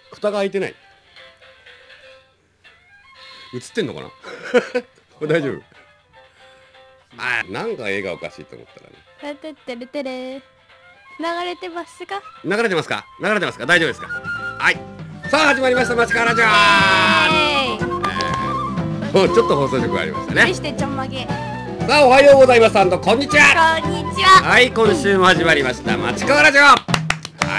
蓋が開いてない。映ってんのかなこれ大丈夫？あー、なんか映画おかしいと思ったらね。 てってるてれ流れてますか？ 流れてますか？流れてますか？大丈夫ですか？はい。さあ始まりました町からじゃー。もうちょっと放送局がありましたね。 してちょんまげ。 さあおはようございます。こんにちは。 こんにちは。 はい、今週も始まりました町からラジオ。はい。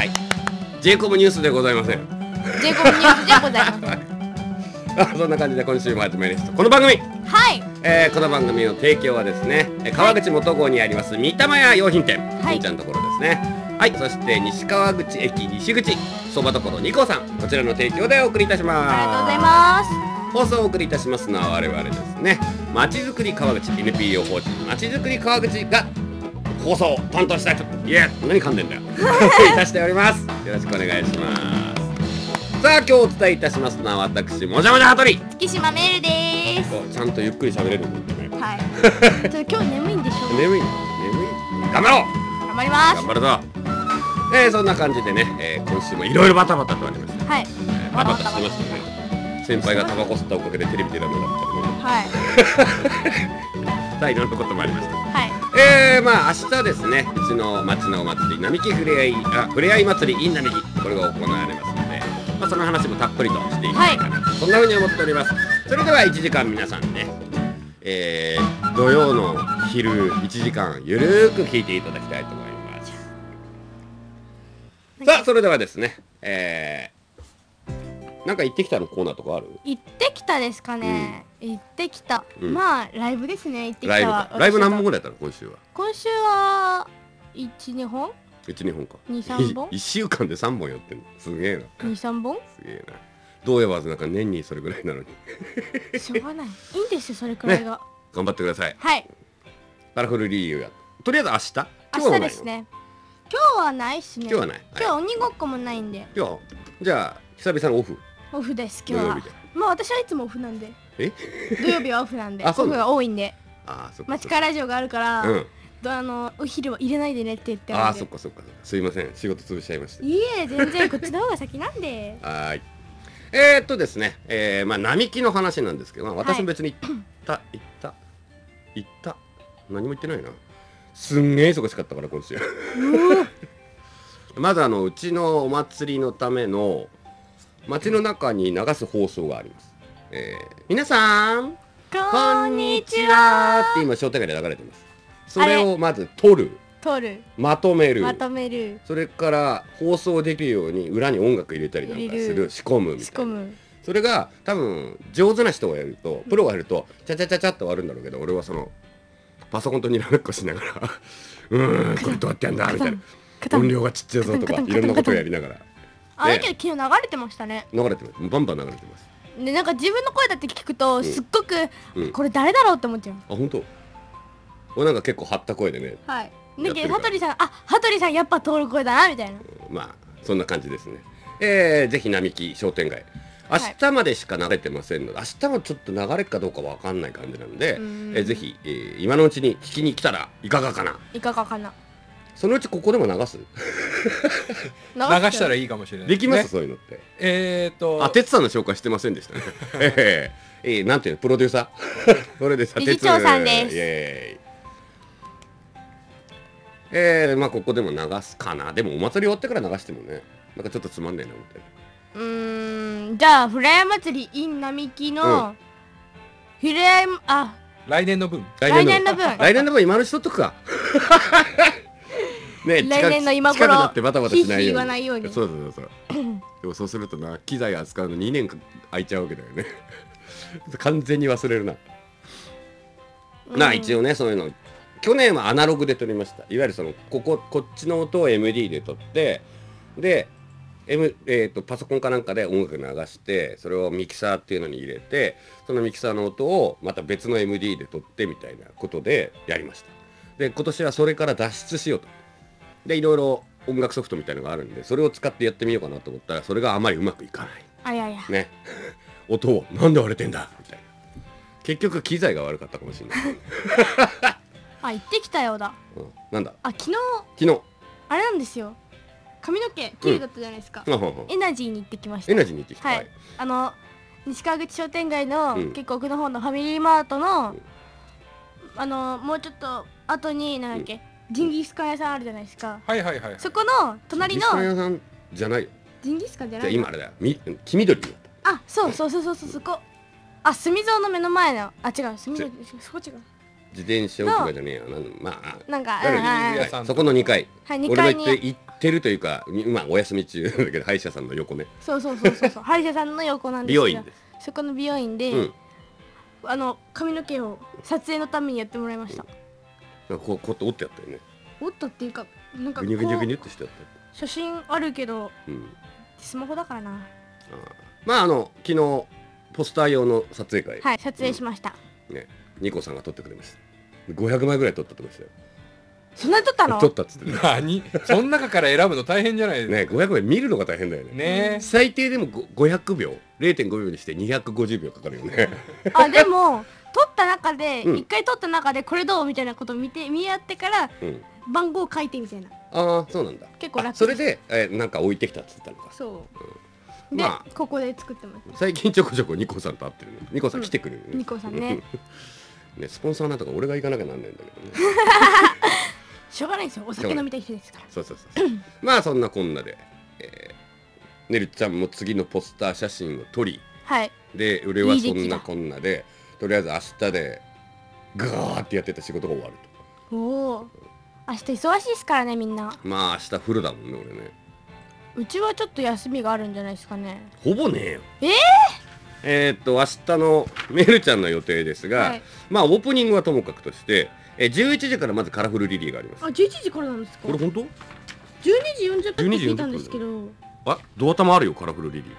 ジェイコブニュースでございません。 ジェイコブニュースでございます。 そんな感じで今週も始まりました。この番組。 はい。 この番組の提供はですね、川口元郷にあります三玉屋洋品店、 はい、 みーちゃんのところですね。はい、そして西川口駅西口そばどころ2号さん、こちらの提供でお送りいたします。 ありがとうございます。 放送をお送りいたしますのは我々ですね、まちづくり川口 NPO 法人まちづくり川口が放送を担当したいと、いや何噛んでんだよいたしております。よろしくお願いします。さあ今日お伝えいたしますのは私もじゃもじゃはとり月島メールでーす。 ちゃんとゆっくり喋れるんだよね。 はいちょっと今日眠いんでしょう。 眠い頑張ろう。 頑張ります。 頑張るぞ。そんな感じでね、今週もいろいろバタバタとありました。 はい、 バタバタしてましたね。先輩がタバコ吸ったおかげでテレビ出られなかったりね。 はいさあいろんなこともありました。 はい。 まあ明日ですね、うちの町のお祭り並木ふれあい祭り in 並木、これが行われますので、まあ、その話もたっぷりとしていきたいかな、そんな風に思っております。それでは1時間皆さんね、土曜の昼1時間ゆるーく聞いていただきたいと思います。さあそれではですね、なんか行ってきたのコーナーとかある？ 行ってきたですかね、行ってきた、まあライブですね。行ってきたはライブ何本ぐらいやったの今週は？ 今週は 1,2 本 1,2 本か。 2、3本 1週間で3本やってんのすげえな。 2、3本すげえな。どうやわずなんか年にそれぐらいなのにしょうがない。いいんですよそれくらいが、 頑張ってください。 はい。 カラフルリーユやとりあえず明日明日ですね。今日はないっすね。 今日はない。 今日鬼ごっこもないんで。 今日じゃあ久々のオフ。 オフです今日は。まあ私はいつもオフなんで。 土曜日はオフなんで。 オフが多いんで。 そっか。 町からラジオがあるから、お昼は入れないでねって言ってあるんで。 そっかそっか。すいません、仕事潰しちゃいました。 いえ全然こっちの方が先なんで。 はい。ですね、まあ並木の話なんですけど、私も別に行った何も言ってないな。すんげえ忙しかったから今週まずうちのお祭りのための街の中に流す放送があります。皆さんこんにちはって今商店街で流れてます。それをまず撮る、まとめる、それから放送できるように裏に音楽入れたりなんかする、仕込むみたいな。それが多分上手な人がやると、プロがやるとチャチャチャチャって終わるんだろうけど、俺はそのパソコンとにらめっこしながらこれどうやってやんだみたいな、音量がちっちゃいぞとかいろんなことをやりながら。 だけど昨日流れてましたね。 流れてます。バンバン流れてます。 でなんか自分の声だって聞くとすっごくこれ誰だろうって思っちゃう。 本当？俺なんか結構張った声でね。 はい。だけど羽鳥さんやっぱ通る声だなみたいな。 まあそんな感じですね。ぜひ並木商店街。明日までしか流れてませんので、明日もちょっと流れるかどうかわかんない感じなので、ぜひ、今のうちに聞きに来たらいかがかな。そのうちここでも流す流したらいいかもしれないできます、そういうのって。哲さんの紹介してませんでしたねなんていうの、プロデューサーそれで理事長さんです。 まあここでも流すかな。でもお祭り終わってから流してもね、なんかちょっとつまんねえなみたいな。 じゃあフライ祭り in 並木のフライ来年の分来年の分今の人とかね、 来年の今頃近くなってバタバタしないように言わないように。 そうでもそうするとな、機材扱うの2年空いちゃうわけだよね完全に忘れるな。一応ね、そういうの去年はアナログで撮りました。いわゆるそのこっちの音を MD で撮って、でパソコンかなんかで音楽流して、それをミキサーっていうのに入れて、そのミキサーの音をまた別の MD で撮ってみたいなことでやりました。で今年はそれから脱出しようと。でいろいろ音楽ソフトみたいのがあるんで、それを使ってやってみようかなと思ったら、それがあまりうまくいかないね。音をなんで割れてんだみたいな。結局機材が悪かったかもしれない行ってきたようだ。 なんだ。 昨日あれなんですよ。 髪の毛綺麗だったじゃないですか、エナジーに行ってきました。 エナジーに行ってきた。 はい、西川口商店街の、 うん結構奥の方のファミリーマートの、もうちょっと後になんだっけ、ジンギスカン屋さんあるじゃないですか。 はいはいはい。 そこの隣のジンギスカン屋さんじゃないよ。 ジンギスカンじゃないの。 じゃあ今あれだよ。黄緑になった。 あ、そうそうそうそうそう、そこ。あ、住蔵の目の前の、あ、違う、住蔵、そこ違う。 自転車置き場じゃねえよ。まあ、 なんか、 だからはいそこの2階。 はい、2 俺が階に。 行ってるというか、今お休み中だけど、歯医者さんの横ね。 そうそうそうそうそう、歯医者さんの横なんです美よ。 容院です。 そこの美容院で、 うん。 髪の毛を撮影のためにやってもらいました。 なんかこうやって折ってやったよね。 おっとっていうか、なんかこぐにゅぐにゅぐにゅうってしてやったよ。 写真あるけど、 うん。 スマホだからな。 まあ昨日ポスター用の撮影会、 はい、撮影しました。 ね、ニコさんが撮ってくれました。500枚ぐらい撮ったとこですよ。 そんなに撮ったの？ 撮ったっつってね。 何その中から選ぶの大変じゃないですか。 ね、500枚見るのが大変だよね。 ね最低でも500秒、0.5 秒にして250秒かかるよね。 あ、でも撮った中で、 うん一回撮った中でこれどうみたいなことを見合ってからうん。 番号書いてみたいな。 ああ、そうなんだ。 結構楽。 あそれで、なんか置いてきたっつったのか。 そう。で、 まあここで作ってます。 最近ちょこちょこニコさんと会ってるね。ニコさん来てくれるね。 ニコさんね。 ね、スポンサーなんとか俺が行かなきゃなんないんだけどね。 しょうがないですよ。お酒飲みたい人ですから。 そうそうそう。まあそんなこんなで、ねるちゃんも次のポスター写真を撮り、 はい。 で俺はそいい出来だんなこんなでとりあえず明日でガーってやってた仕事が終わると。 おお。明日忙しいですからね、みんな。 まあ明日フルだもんね俺ね。 うちはちょっと休みがあるんじゃないですかね。 ほぼねえよ。明日のメルちゃんの予定ですが、 はいまあオープニングはともかくとして、11時からまずカラフルリリーがあります。 あ、11時からなんですか？ これ本当？ 12時40分って聞いたんですけど。 あ、ドア玉あるよカラフルリリー。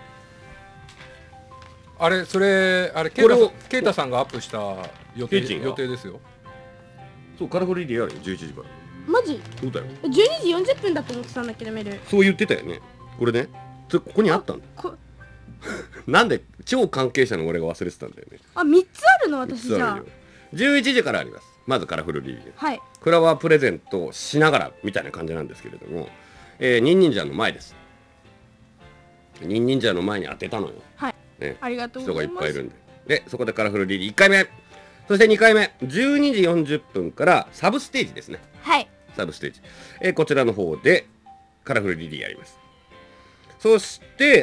あれ、それ、あれ、ケこれをイタさんがアップした予定ケイチンが予定ですよ。 そうカラフルリリーあるよ11時から。 マジそうだよ。 12時40分だと思ってたんだけど、メール。 そう言ってたよね。これね。ここにあったんだ。なんで超関係者の俺が忘れてたんだよね。 あ、3つあるの私じゃあ実はあるよ。11時からあります。まずカラフルリリー。 はい。 フラワープレゼントをしながらみたいな感じなんですけれども、ニンニンジャーの前です。ニンニンジャーの前に当てたのよ。 はい。 ね、 ありがとう人ございます。 がいっぱいいるんで。で、そこでカラフルリリー1回目。そして2回目。12時40分からサブステージですね。 はい。 サブステージ。こちらの方でカラフルリリーやります。そして、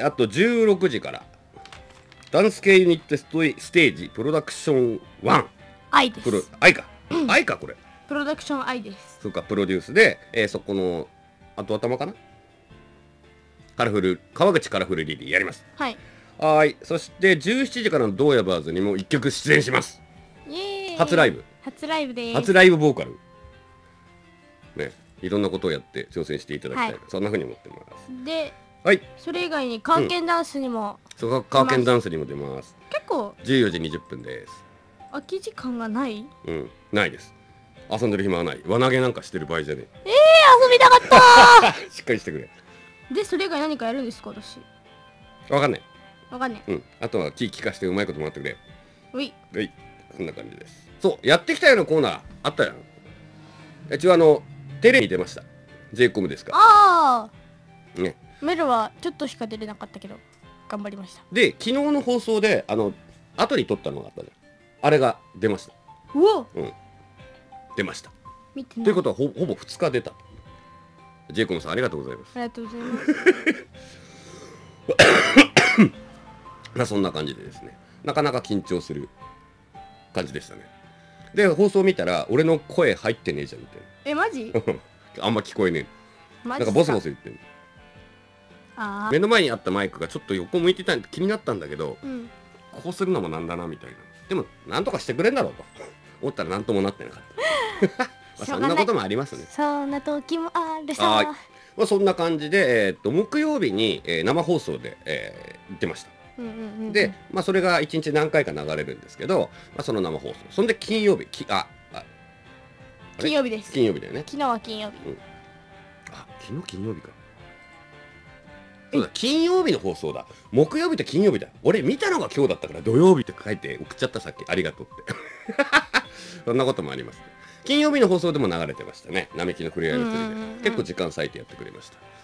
あと16時からダンス系ユニットステージプロダクション1。 愛です。 愛か。愛かこれ。 プロダクション愛です。 そうか、プロデュースで、そこの後頭かな川口カラフルリリーやります。 はい。 はい。そして17時からのドーヤバーズにも1曲出演します。 イエーイ。 初ライブ。 初ライブです。 初ライブボーカル。ね。いろんなことをやって挑戦していただきたい。 はいそんな風に思ってます。 で、 はい。 それ以外にカーケンダンスにも、 そこカーケンダンスにも出ます。 結構 14時20分です。 空き時間がない？ うん。ないです。遊んでる暇はない。輪投げなんかしてる場合じゃね遊びたかったえ。しっかりしてくれ。 で、それ以外何かやるんですか、私。 わかんない。 わかんない。 うん。あとは聞かしてうまいこともらってくれ。 うい。 はい。そんな感じです。そう。やってきたようなコーナーあったやん。一応テレビに出ました。J コムですかああ。 ね。 メルはちょっとしか出れなかったけど、頑張りました。 で、昨日の放送で、後に撮ったのがあったじゃん。あれが出ました。 うお、 出ました。 見てない。 ということはほぼ2日出た。J コムさんありがとうございます。 ありがとうございます。 まあそんな感じでですね。なかなか緊張する感じでしたね。で、放送見たら、俺の声入ってねえじゃんみたいえ、マジ？ な。あんま聞こえねえ。 マジなんかボソボソ言ってる。 あ目の前にあったマイクがちょっと横向いてたんで気になったんだけど、 あ。うん。 こうするのもなんだなみたいな。でも、なんとかしてくれんだろうと思ったらなんともなってなかった。まあそんなこともありますね。 そんな時もあるはいさ。 まあ、そんな感じで、木曜日に、生放送で、出ました。 うんうんうん。 で、まあ、それが1日何回か流れるんですけど、まあ、その生放送。そんで金曜日、あれ金曜日です。 金曜日だよね。 昨日は金曜日。 あ、昨日金曜日か。そうだ、金曜日の放送だ。木曜日と金曜日だ。俺見たのが今日だったから土曜日って書いて送っちゃったさっき。ありがとうって。そんなこともあります、ね。金曜日の放送でも流れてましたね。並木のふれあい祭りで。結構時間割いてやってくれました。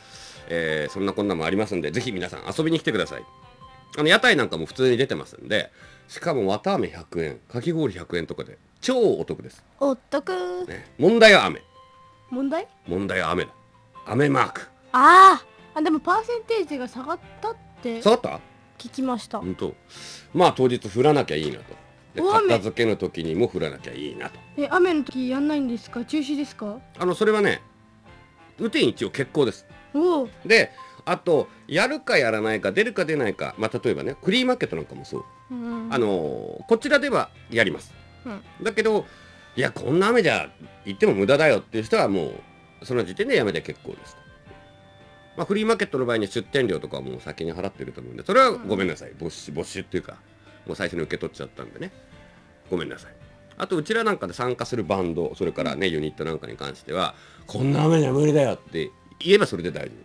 そんなこんなもありますんで、ぜひ皆さん遊びに来てください。屋台なんかも普通に出てますんで、しかも綿あめ100円、かき氷100円とかで超お得です、 おっとくね、問題は雨。 問題問題は雨だ。雨マーク。 でもパーセンテージが下がったって下がった？ 聞きました。 本当。まあ当日降らなきゃいいなと。で大雨片付けの時にも降らなきゃいいなと。 雨の時やんないんですか？中止ですか？ それはね、雨天一応決行です。 おお。 で、あとやるかやらないか、出るか出ないか、まあ例えばね、フリーマーケットなんかもそう。こちらではやります。だけど、いやこんな雨じゃ行っても無駄だよっていう人はもうその時点でやめて結構です。まあフリーマーケットの場合に出店料とかはもう先に払ってると思うんで、それはごめんなさい、没収っていうか、もう最初に受け取っちゃったんでね、ごめんなさい。あとうちらなんかで参加するバンド、それからねユニットなんかに関しては、こんな雨じゃ無理だよって言えばそれで大丈夫です。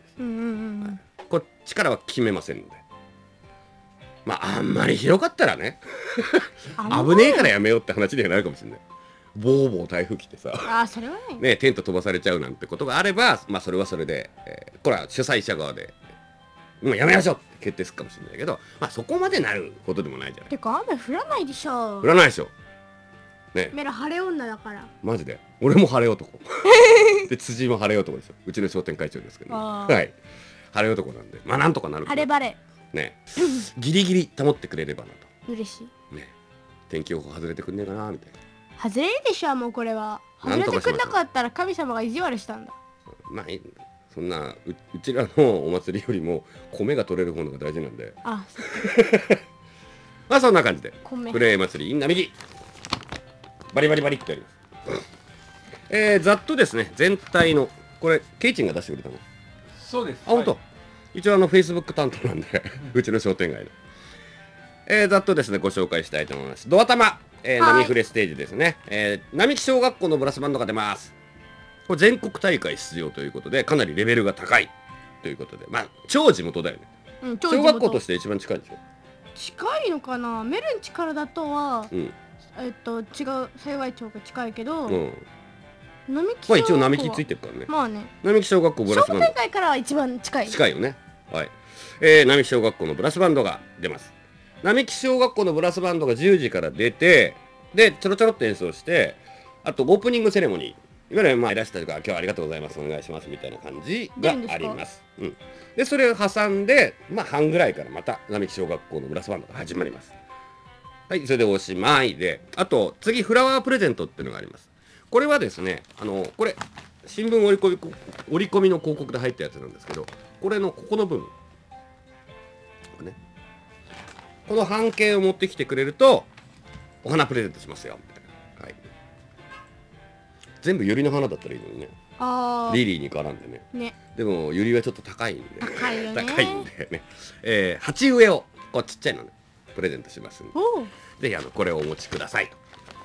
こっちからは決めませんので、まああんまり広かったらね危ねえからやめようって話にはなるかもしれない。ボーボー台風来てさ、 それはね、テント飛ばされちゃうなんてことがあれば、まあそれはそれで、これは主催者側でもうやめましょうって決定するかもしれないけど、まあそこまでなることでもないじゃない。 てか雨降らないでしょ。 降らないでしょね。 メラ晴れ女だから。 マジで俺も晴れ男で辻も晴れ男ですよ。うちの商店会長ですけど、ね、はい晴れ男なんで、まあなんとかなる。 晴れ晴れねギリギリ保ってくれればなと。 嬉しいね。天気予報外れてくんねえかなみたいな。 外れるでしょ、もうこれは。外れてくんなかったら神様が意地悪したんだ。 まあそんな うちらのお祭りよりも米が取れる方のが大事なんで、まあそんな感じでプレー祭り in 並木バリバリバリってやります。ざっとですね、全体のこれケイチンが出してくれたの。 そうです。 本当、一応Facebook 担当なんでうちの商店街の、ざっとですねご紹介したいと思います。ドア玉、波フレステージですね、並木小学校のブラスバンドが出ます。これ全国大会出場ということで、かなりレベルが高いということで、まあ超地元だよね。小学校として一番近いでしょ。 近いのかな。メルンチからだとは、違う幸町が近いけど、並木小学校は一応並木ついてるからね。 まあね、 並木小学校ブラスバンド商店街からは一番近いよね。はい、並木小学校のブラスバンドが出ます。並木小学校のブラスバンドが10時から出て、でちょろちょろっと演奏して、あとオープニングセレモニー、いわゆるまあいらしたとか今日はありがとうございますお願いしますみたいな感じがあります。でそれを挟んで、まあ半ぐらいからまた並木小学校のブラスバンドが始まります。はい、それでおしまいで、あと次フラワープレゼントっていうのがあります。これはですね、これ新聞折り込みの広告で入ったやつなんですけど、これのここの部分ね、この半径を持ってきてくれるとお花プレゼントしますよみたいな。はい、全部ユリの花だったらいいのにね。リリーに絡んでね。でもユリはちょっと高いんで、 高いよね。 高いんでね、鉢植えをこうちっちゃいのねプレゼントしますんで、ぜひこれをお持ちくださいと。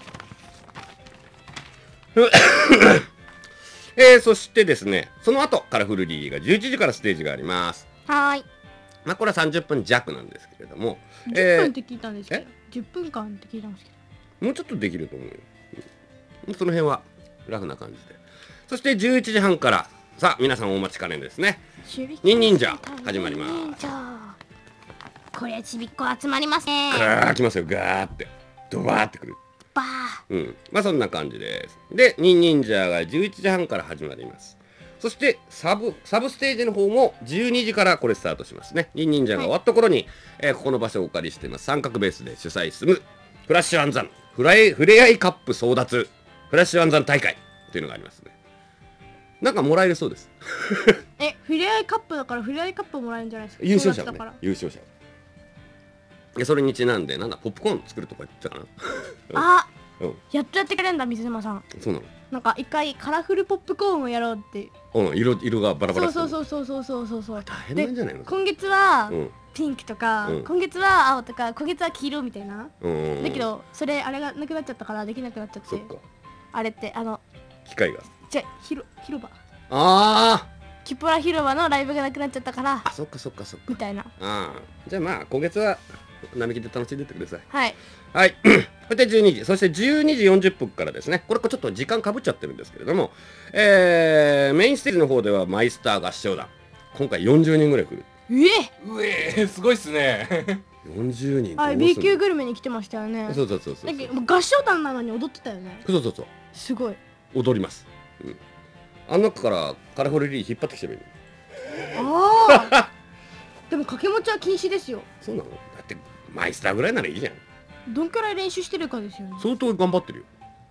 そしてですね、その後カラフルリリーが11時からステージがあります。 はい。 まあこれは30分弱なんですけれども、 10分って聞いたんですけど、10分間って聞いたんですけど、 もうちょっとできると思うよ。その辺はラフな感じで。そして11時半からさあ皆さんお待ちかねですね、ニンニンジャー始まります。 これちびっこ集まりますね。 ガー来ますよ、ガーってドバーってくる。 バー。まあそんな感じです。でニンニンジャーが11時半から始まります。そしてサブステージの方も12時からこれスタートしますね。ニンニンジャーが終わった頃に、ここの場所をお借りしています三角ベースで主催するフラッシュ暗算ふれあいカップ争奪フラッシュ暗算大会というのがありますね。なんかもらえるそうです。 フレアイカップだからフレアイカップもらえるんじゃないですか。 優勝者はね、優勝者。それにちなんでなんだポップコーン作るとか言ってたかな。 やっとやってくれるんだ水沼さん。 そうなの。 なんか一回カラフルポップコーンをやろうって。 色がバラバラ。 そう。 大変なんじゃないの。 今月はピンクとか、今月は青とか、今月は黄色みたいな。だけどそれあれがなくなっちゃったからできなくなっちゃって。あれって機械が。 じゃ広場。キュポラ広場のライブがなくなっちゃったから。 そっか。 みたいな。 じゃあまあ今月は並木で楽しんでってください。 はい。 そして12時、そして12時40分からですね、これちょっと時間かぶっちゃってるんですけれども、メインステージの方ではマイスター合唱団、 今回40人ぐらい来る。 すごいっすね。 40人。 あ、B 級グルメに来てましたよね。 そう。だけど合唱団なのに踊ってたよね。 そう。 すごい。 踊ります。あん中からカラフルリリー引っ張ってきてもいい。 ああ。でも掛け持ちは禁止ですよ。 そうなの？だってマイスターぐらいならいいじゃん。 どんくらい練習してるかですよね。 相当頑張ってるよ。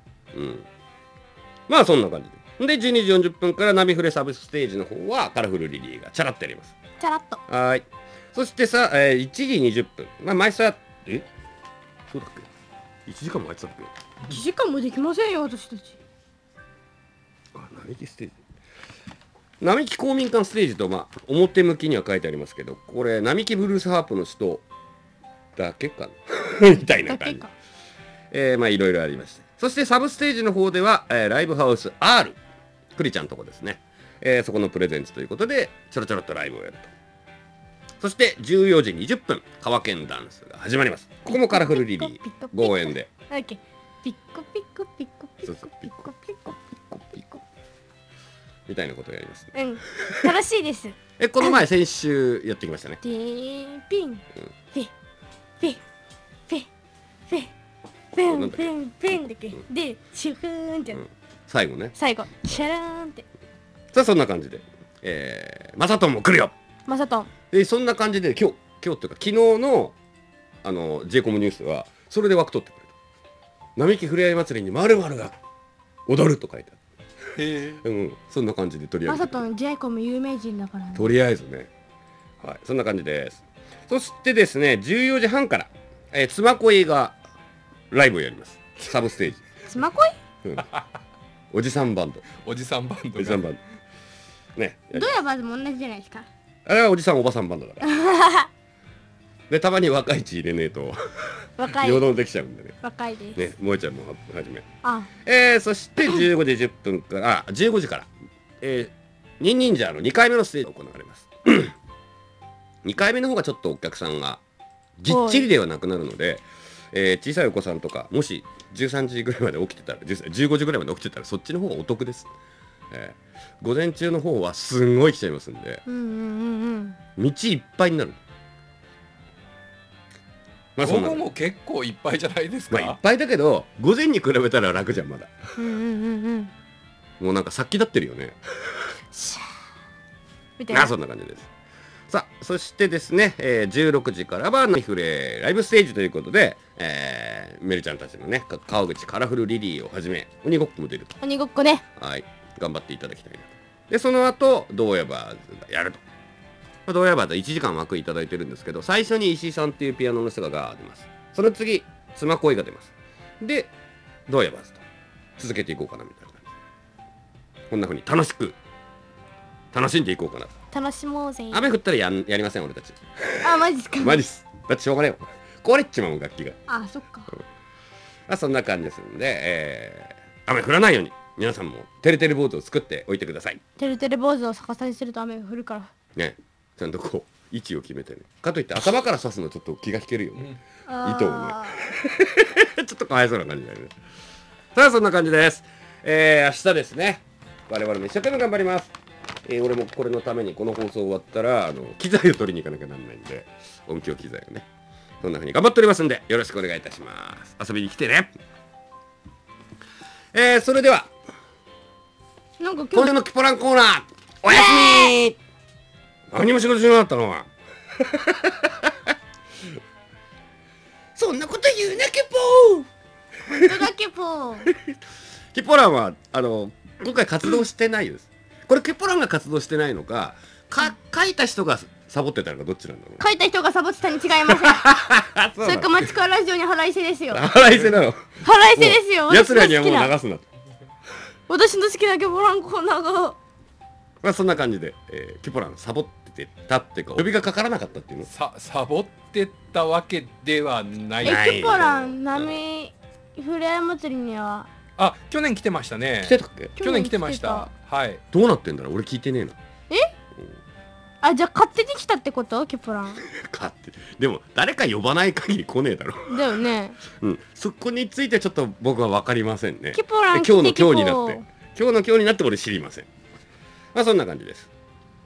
まあそんな感じで。で、12時40分からナビフレサブステージの方はカラフルリリーがチャラってやります。 チャラッと。 はい。そしてさ、1時20分。まあ、マイスター、そうだっけ ?1 時間も入ってたっけ？ 1時間もできませんよ、私たち。 並木ステージ。並木公民館ステージと、まあ、表向きには書いてありますけど、これ、並木ブルースハープの人だけかなみたいな感じ。まあ、いろいろありまして。そして、サブステージの方では、ライブハウス R、クリちゃんのとこですね。そこのプレゼンツということで、ちょろちょろっとライブをやると。そして14時20分、川県ダンスが始まります。ここもカラフルリリー合演で。 ピッコピコピコピコピコピコピコみたいなことをやります。 楽しいです。 この前先週やってきましたね。 ピンピンピンピンピンピンピンピンピンだけでシュフーンって最後ね。 最後シャラーンって。 さあそんな感じで、マサトンも来るよ。 マサトン。 でそんな感じで今日というか昨日のJ コムニュースはそれで枠取ってくれた。並木ふれあい祭りに〇〇が踊ると書いてある。そんな感じで取り上げて。 マサトン J コム有名人だからね。 とりあえずね。はい、そんな感じです。そしてですね、14時半から、妻恋がライブをやります。サブステージ。 妻恋？ おじさんバンド。 おじさんバンド。 おじさんバンド。ね。 どうやバズも同じじゃないですか。 あれはおじさんおばさんバンドだから。でたまに若い血入れねえと若い陽動できちゃうんでね。 若いです。 ね、萌えちゃんもはじめ。 あ。 そして15時10分から15時からニンニンジャーの2回目のステージが行われます。2回目の方がちょっとお客さんがぎっちりではなくなるので、小さいお子さんとかもし13時ぐらいまで起きてたら15時ぐらいまで起きてたらそっちの方がお得です。午前中の方はすんごい来ちゃいますんで、道いっぱいになる。 まあ午後も結構いっぱいじゃないですか。 まあいっぱいだけど午前に比べたら楽じゃんまだ。もうなんか殺気立ってるよね。そんな感じです。さあそしてですね、16時からはナイフレライブステージということで、メルちゃんたちのね川口カラフルリリーをはじめ鬼ごっこも出ると。 鬼ごっこね。 はい、頑張っていただきたいなと。でその後ドーヤバーズがやると。ドーヤバーズは1時間枠いただいてるんですけど、最初に石井さんっていうピアノの人が出ます。その次妻恋が出ます。でドーヤバーズと続けていこうかなみたいな感じ。こんな風に楽しんでいこうかなと。 楽しもうぜ。 雨降ったらやりません俺たち。 あ、マジっすか。 マジっす。だってしょうがないよ。壊れっちまう楽器が。 あ、そっか。 そんな感じですんで、雨降らないように皆さんもてるてる坊主を作っておいてください。 てるてる坊主を逆さにすると雨が降るから。 ね、ちゃんとこう位置を決めてね。かといって頭から刺すのちょっと気が引けるよね。糸をね。ちょっとかわいそうな感じだよね。さあそんな感じです。明日ですね。我々も一生懸命頑張ります。俺もこれのためにこの放送終わったら機材を取りに行かなきゃなんないんで、音響機材をねそんな風に頑張っておりますんでよろしくお願いいたします。遊びに来てね。それではなんか今週のキポランコーナーおやすみ。何も仕事しなかったのそんなこと言うなキポー。本当だキポー。 キポランは今回活動してないです。これキポランが活動してないのか書いた人がサボってたのかどっちなんだろう。 書いた人がサボってたに違いません。それかマチカラジオに腹いせですよ。 腹いせなの。 腹いせですよ。 奴らにはもう流すなと。 私の好きなキポランコーナーが。 まあそんな感じで、キポランサボってたっていうか呼びがかからなかったっていうの。 サボってたわけではない。 キポラン波ふれあい祭りには。 あ、去年来てましたね。 来てたっけ？ 去年来てました。はい。 どうなってんだろう。俺聞いてねえな。 あ、じゃあ勝手に来たってことキポラン。 勝手。でも誰か呼ばない限り来ねえだろ。 だよね。 そこについてちょっと僕は分かりませんね。 キポラン今日になって俺知りません。まあそんな感じです。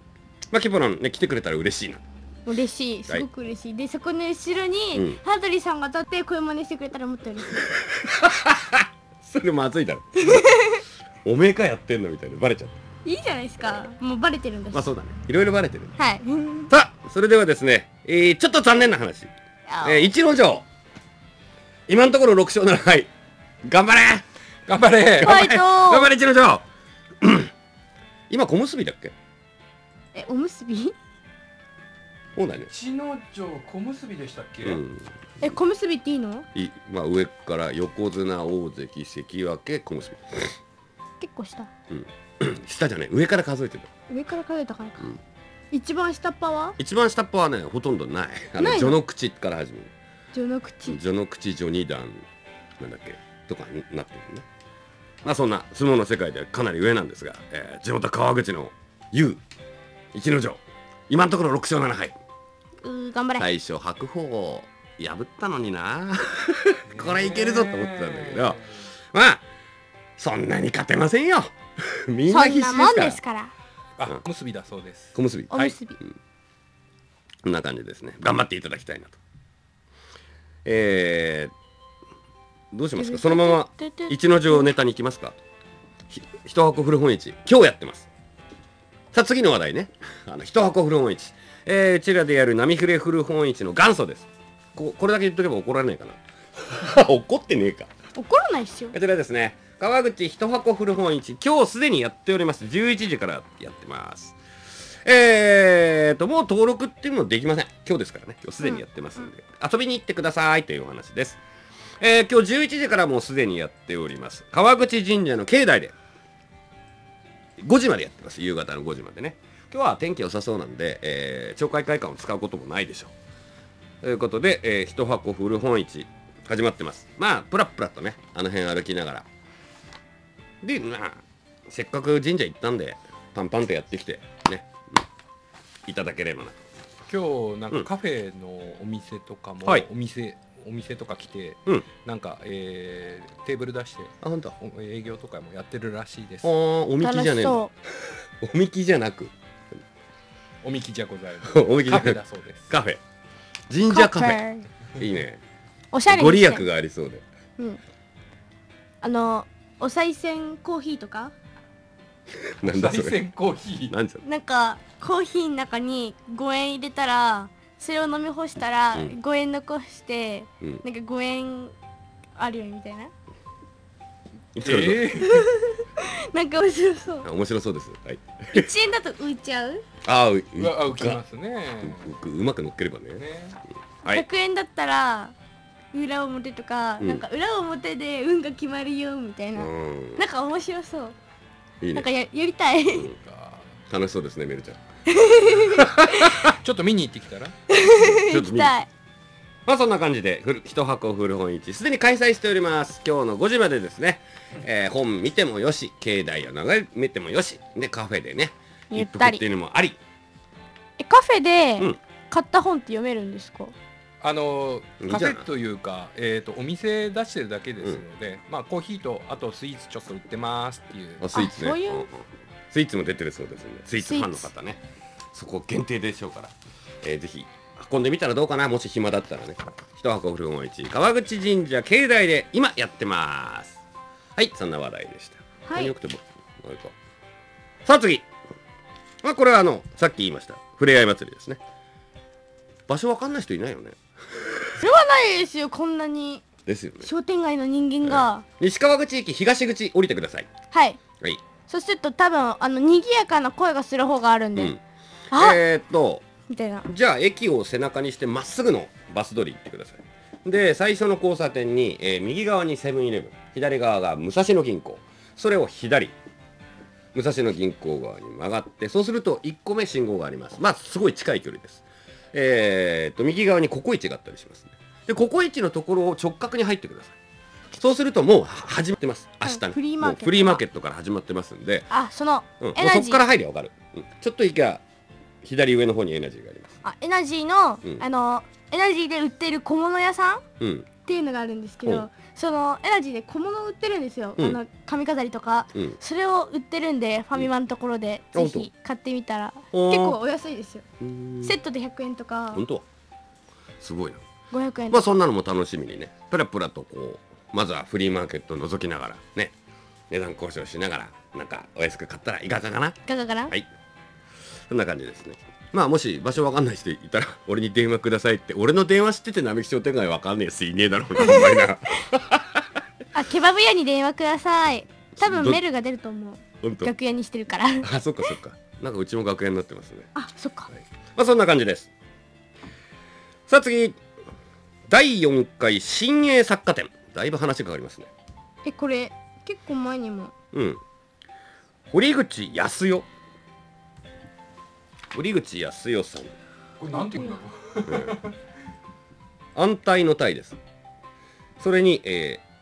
まあキポロンね来てくれたら嬉しいな。 嬉しい、すごく嬉しい。でそこの後ろにハードリーさんが立って声真似してくれたらもっと嬉しい。 それまずいだろ。おめえかやってんのみたいなバレちゃった。 いいじゃないですか。もうバレてるんだし。 まあそうだね。いろいろバレてる。 はい。 さあそれではですね、ちょっと残念な話。逸ノ城今のところ6勝7敗。頑張れ頑張れファイト頑張れ逸ノ城。今小結だっけ？ おむすび？ そうだね。 逸ノ城小結でしたっけ？ 小結っていいの？ まあ上から横綱、大関、関脇、小結。 結構下。 下じゃね、上から数えてた。 上から数えたからか。一番下っ端は？ 一番下っ端はね、ほとんどない。序の口から始める。序の口、序二段なんだっけとかになってるね。まあそんな相撲の世界ではかなり上なんですが、地元川口の逸ノ城今のところ6勝7敗。 頑張れ。 最初白鵬を破ったのにな。これいけるぞと思ってたんだけど、まあそんなに勝てませんよ。みんな必死ですから。 小結びだそうです。 小結び。 おむすび。 こんな感じですね。頑張っていただきたいなと。どうしますか。そのまま逸ノ城ネタに行きますか。一箱古本市今日やってます。さあ次の話題ね。一箱古本市。うちらでやる波フレ古本市の元祖です。これだけ言っとけば怒られないかな。怒ってねえか。 怒らないっすよ。 こちらですね。川口一箱古本市今日すでにやっております。11時からやってます。もう登録っていうのもできません。今日ですからね。今日すでにやってますんで、遊びに行ってくださいというお話です。今日11時からもうすでにやっております。川口神社の境内で5時までやってます。夕方の5時までね。今日は天気良さそうなんで、町会会館を使うこともないでしょう。ということで、一箱古本市始まってます。まあプラップラとね、あの辺歩きながらで、まあせっかく神社行ったんでパンパンとやってきてね、いただければなと。 今日なんかカフェのお店とかも、お店とか来て、なんか、テーブル出して営業とかもやってるらしいです。 おみきじゃねえの。おみきじゃなくおみきじゃございます。カフェだそうです。 カフェ、神社カフェいいね。 おしゃれにご利益がありそうで。 お賽銭コーヒーとか。 なんだそれ。 お賽銭コーヒー。 なんかコーヒーの中に5円入れたら、それを飲み干したら5円残して、なんか5円あるよみたいな。なんか面白そう。 面白そうです。はい。 1円だと浮いちゃう？ 浮きますね。 うまく乗っければね。 100円だったら裏表とか、なんか裏表で運が決まるよみたいな。なんか面白そう。 いいね。 なんかやりたい。 楽しそうですね、メルちゃん。 ちょっと見に行ってきたら。 行きたい。 まあそんな感じで一箱古本市すでに開催しております。今日の5時までですね。本見てもよし、境内を眺めてもよし、でカフェでねゆったりっていうのもあり。 カフェで買った本って読めるんですか？ カフェというか、お店出してるだけですので、まあコーヒーとあとスイーツちょっと売ってますっていう。 スイーツね。 そういうスイーツも出てるそうですね。スイーツファンの方ね、そこ限定でしょうから、ぜひ運んでみたらどうかな。もし暇だったらね。一箱古本市川口神社境内で今やってます。はい、そんな話題でした。 はい。 さあ次、まあこれはさっき言いましたふれあい祭りですね。場所わかんない人いないよね。 それはないですよ、こんなに。 ですよね。 商店街の人間が。 西川口駅東口降りてください。 はい。 はい。 そうすると多分賑やかな声がする方があるんで。みたいな。 じゃあ駅を背中にしてまっすぐのバス通り行ってください。で最初の交差点に、右側にセブンイレブン、左側が武蔵野銀行、それを左武蔵野銀行側に曲がって、そうすると1個目信号があります。まあすごい近い距離です。右側にココイチがあったりしますね。でココイチのところを直角に入ってください。そうするともう始まってます。明日ね、 フリーマーケットから始まってますんで、 そのエナジー、そこから入りゃ分かる。ちょっと行けば左上の方にエナジーがあります。 エナジーの、エナジーで売ってる小物屋さん、っていうのがあるんですけど、 そのエナジーで小物売ってるんですよ、髪飾りとか、それを売ってるんでファミマのところでぜひ買ってみたら結構お安いですよ。セットで100円とか。 本当すごいな。 500円。 まあそんなのも楽しみにね、プラプラとこうまずはフリーマーケットを覗きながらね、値段交渉しながらなんかお安く買ったらいかがかな。 いかがかな。 はい、そんな感じですね。まあもし場所わかんない人いたら俺に電話くださいって。俺の電話知ってて並木商店街わかんねえやついねえだろうな。 あ、ケバブ屋に電話ください。多分メールが出ると思う。楽屋にしてるから。 あ、そっかそっか。なんかうちも楽屋になってますね。 あ、そっか。 まあそんな感じです。さあ次、第4回新鋭作家展。だいぶ話が変わりますね。 これ結構前にも。 堀口康代。堀口康代さん。 これなんていうんだろう。 安泰の泰です。それに、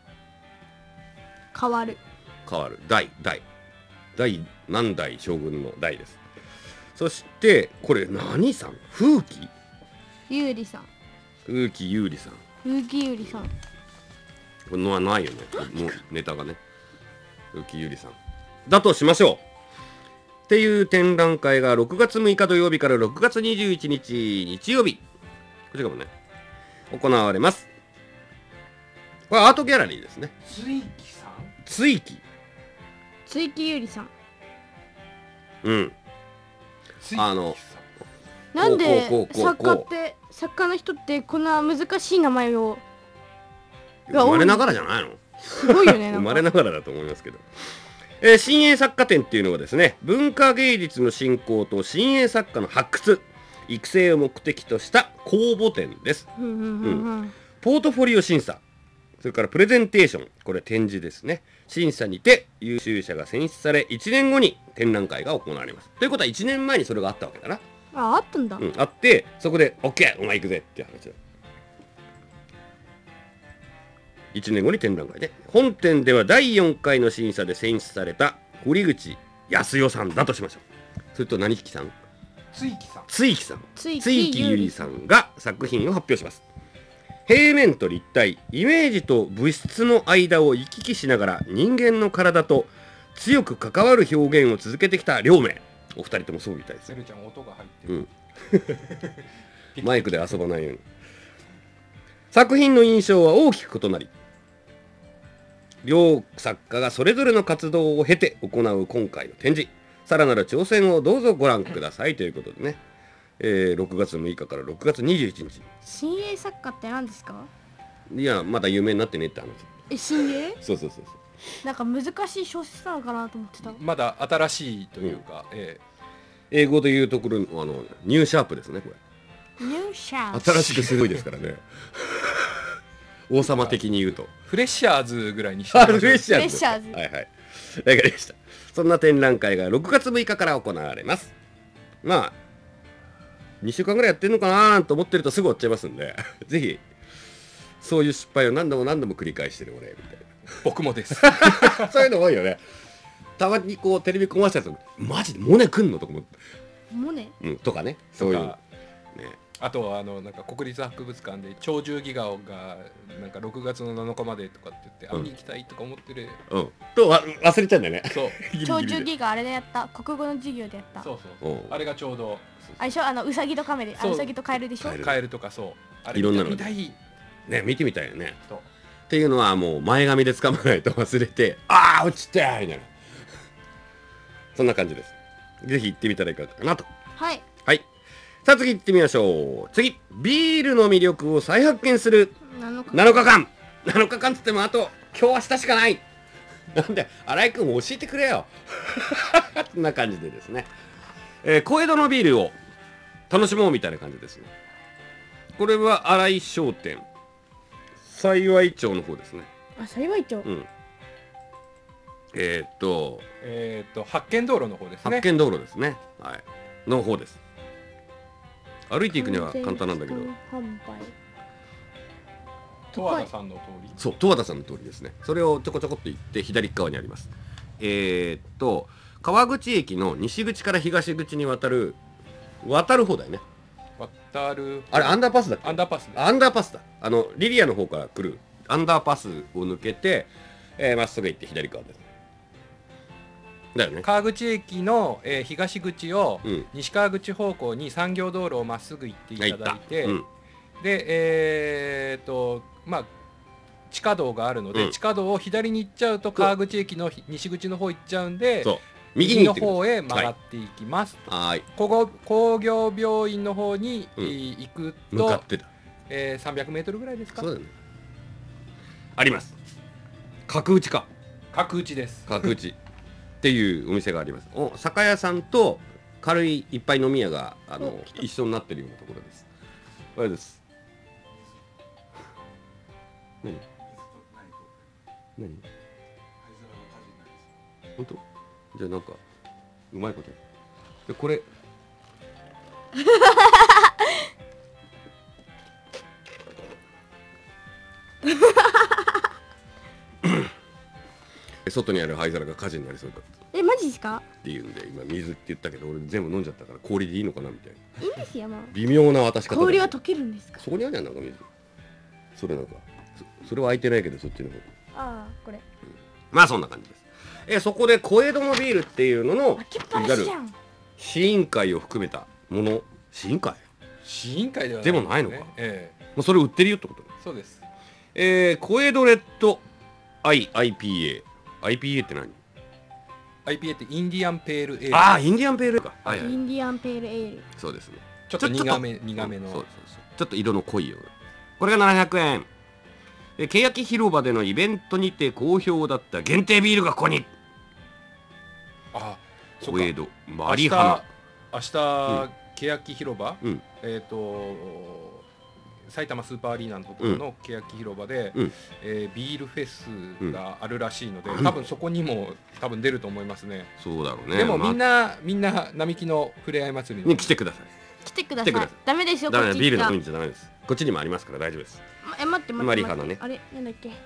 変わる代何代将軍の代です。そしてこれ何さん、風紀有利さん。 風紀有利さん。 風紀有利さん。 これのはないよね、もうネタがね。風紀有利さんだとしましょう。っていう展覧会が6月6日土曜日から6月21日日曜日、こちらもね行われます。これアートギャラリーですね。 追記さん。 追記有利さん。なんで作家の人ってこんな難しい名前を生まれながらじゃないの。 すごいよね。 生まれながらだと思いますけど。新鋭作家展っていうのはですね、文化芸術の振興と新鋭作家の発掘育成を目的とした公募展です。ポートフォリオ審査、それからプレゼンテーション、これ展示ですね。審査にて優秀者が選出され1年後に展覧会が行われます。ということは1年前にそれがあったわけだな。 あったんだ。 あって、そこで OK お前行くぜって話だ。1年後に展覧会で、本展では第4回の審査で選出された堀口康代さんだとしましょう。それと何木さん、追記ゆりさんが作品を発表します。平面と立体、イメージと物質の間を行き来しながら人間の体と強く関わる表現を続けてきた両名。お二人ともそうみたいです。 セルちゃん音が入ってる。マイクで遊ばないように。作品の印象は大きく異なり、両作家がそれぞれの活動を経て行う今回の展示、さらなる挑戦をどうぞご覧くださいということでね、6月6日から6月21日。 新鋭作家って何ですか？ いや、まだ有名になってねって話。 新鋭？ そうなんか難しい小説なのかなと思ってた。 まだ新しいというか、 英語でいうところのニューシャープですね、これ。ニューシャープ。 新しくすごいですからね。王様的に言うとフレッシャーズぐらいにしてフレッシャーズ。はいはい、わかりました。そんな展覧会が6月6日から行われます。まあ2週間ぐらいやってんのかなと思ってるとすぐ終わっちゃいますんで、ぜひそういう失敗を何度も繰り返してる俺みたいな。 僕もですそういうの多いよね。たまにこうテレビコマーシャルとマジでモネ来んのとかもモネ、 とかね、そういうね。 あとはなんか国立博物館で鳥獣戯画がなんか6月の7日までとかって言って、見に行きたいとか思ってる、 と忘れちゃうんだよね。 そう鳥獣戯画あれでやった、国語の授業でやった。 そうあれがちょうどあれでしょ、ウサギとカメで、ウサギとカエルでしょ。 カエルとか、そうあれいろんなの見たいね、見てみたいよね。っていうのはもう前髪で掴まないと忘れて、ああ落ちてーみたいな、そんな感じです。ぜひ行ってみたらいかがかなと。 はいはい。さあ次行ってみましょう。次、ビールの魅力を再発見する7日間。7日間つってもあと今日明日しかない。なんで新井君教えてくれよ。そんな感じでですね、小江戸のビールを楽しもうみたいな感じですね。これは新井商店幸町の方ですね。 あ、幸町。 発見道路の方ですね。 発見道路ですね。はい。の方です。歩いていくには簡単なんだけど。 十和田さんの通り。 そう、十和田さんの通りですね。それをちょこちょこっと行って左側にあります。川口駅の西口から東口に渡る方だよね。 あれアンダーパスだっけ？ アンダーパス。 アンダーパスだ。リリアの方から来るアンダーパスを抜けてまっすぐ行って左側です。だよね。 川口駅の、東口を、西川口方向に産業道路をまっすぐ行っていただいて、でまあ地下道があるので、地下道を左に行っちゃうと川口駅の西口の方行っちゃうんで、右の方へ曲がっていきます。工業病院の方に行くと300メートルぐらいですか。 そうだね。あります。角打ちか。 角打ちです。 角打ちっていうお店があります。酒屋さんと軽い一杯飲み屋が一緒になってるようなところです。これです。何？本当？じゃあなんかうまいことでこれ外にある灰皿が火事になりそうだった。 マジですか？ っていうんで今水って言ったけど俺全部飲んじゃったから氷でいいのかなみたいな。 いいですよもう。 微妙な渡し方。 氷は溶けるんですか？ そこにあるじゃんなんか水。それなんかそれは空いてないけどそっちの方。 ああこれ。 まあそんな感じです。そこで小江戸のビールっていうののいわゆる試飲会を含めたもの。試飲会？ 試飲会ではでもないのか。もうそれ売ってるよってこと。 そうです。 小江戸レッドIPA。IPA って何？ IPA ってインディアンペールエール。 ああインディアンペールか。 インディアンペールエール。 そうですね。 ちょっと苦めの。 ちょっと色の濃いような。これが700円。欅広場でのイベントにて好評だった限定ビールがここに。小江戸マリハナ。明日欅広場、埼玉スーパーアリーナのところの欅広場で、ビールフェスがあるらしいので、多分そこにも多分出ると思いますね。 そうだろうね。 でもみんな並木のふれあい祭りに来てください。 来てください。ダメですよ。 ダメビールの飲んじゃダメです。こっちにもありますから大丈夫です。 待ってマリハナね。 あれなんだっけ。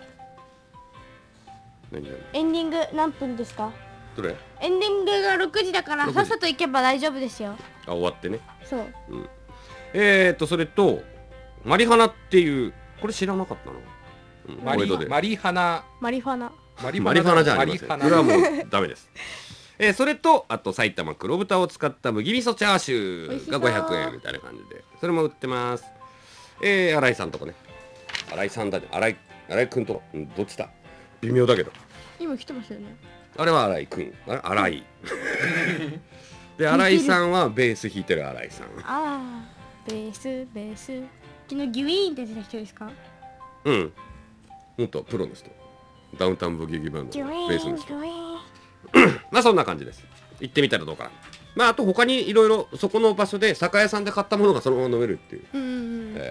何？ エンディング何分ですか？ どれ？ エンディングが6時だからさっさと行けば大丈夫ですよ。 終わってね。 そう。 それとマリハナっていうこれ知らなかったの？ マリハナ。 マリファナ。 マリファナじゃありません。これはもうダメです。それとあと埼玉黒豚を使った麦味噌チャーシューが500円みたいな感じでそれも売ってます。新井さんとかね。新井さんだね。新井くんとどっちだ？微妙だけど。 今来てますよね。 あれは新井くん。あれ新井。で新井さんはベース弾いてる新井さん。 ベース。昨日ギュイーンって出た人ですか？ うん。ほんとプロの人。ダウンタウンブギウギバンドのベースの人。まあそんな感じです。行ってみたらどうかな。まああと他にいろいろそこの場所で酒屋さんで買ったものがそのまま飲めるっていう。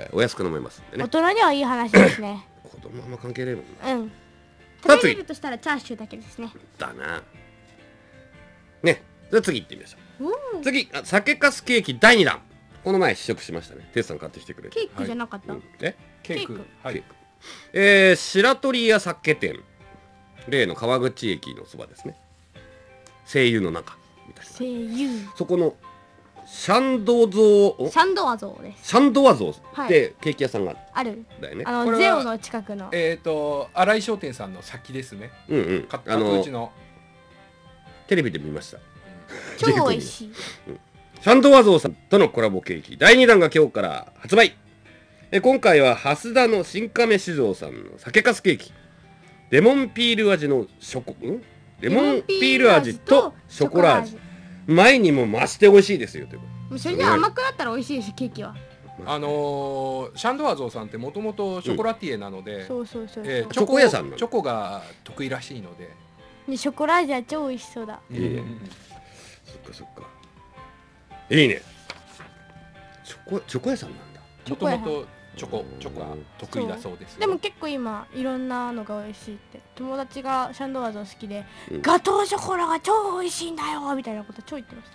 お安く飲めますんでね。 大人にはいい話ですね。 子供あんま関係ねえもんな。食べれるとしたらチャーシューだけですね。 だな。ね。じゃあ次行ってみましょう。次酒粕ケーキ第2弾。この前試食しましたね。テスさん買ってきてくれて。 ケーキじゃなかった？ ケーク。はい。 白鳥屋酒店。例の川口駅のそばですね。声優の中みたいな。 声優。 そこのシャンドゾー。 シャンドワゾーです。 シャンドワゾーってケーキ屋さんがある。 だよね。 ゼオの近くの。 新井商店さんの先ですね。うちのテレビで見ました。 超美味しい。 シャンドワゾーさんとのコラボケーキ第2弾が今日から発売。今回は蓮田の新亀酒造さんの酒粕ケーキレモンピール味のレモンピール味とショコラ味前にも増して美味しいですよということ。それで甘くなったら美味しいですケーキは。 シャンドワゾーさんってもともとショコラティエなので、 チョコ屋さんなの。 チョコが得意らしいので。 ショコラ味は超美味しそうだ。 そっかそっか。いいね。チョコ屋さんなんだ。 もともとチョコが得意だそうです。 でも結構今いろんなのが美味しいって友達がシャンドワゾー好きで、ガトーショコラが超美味しいんだよみたいなこと超言ってま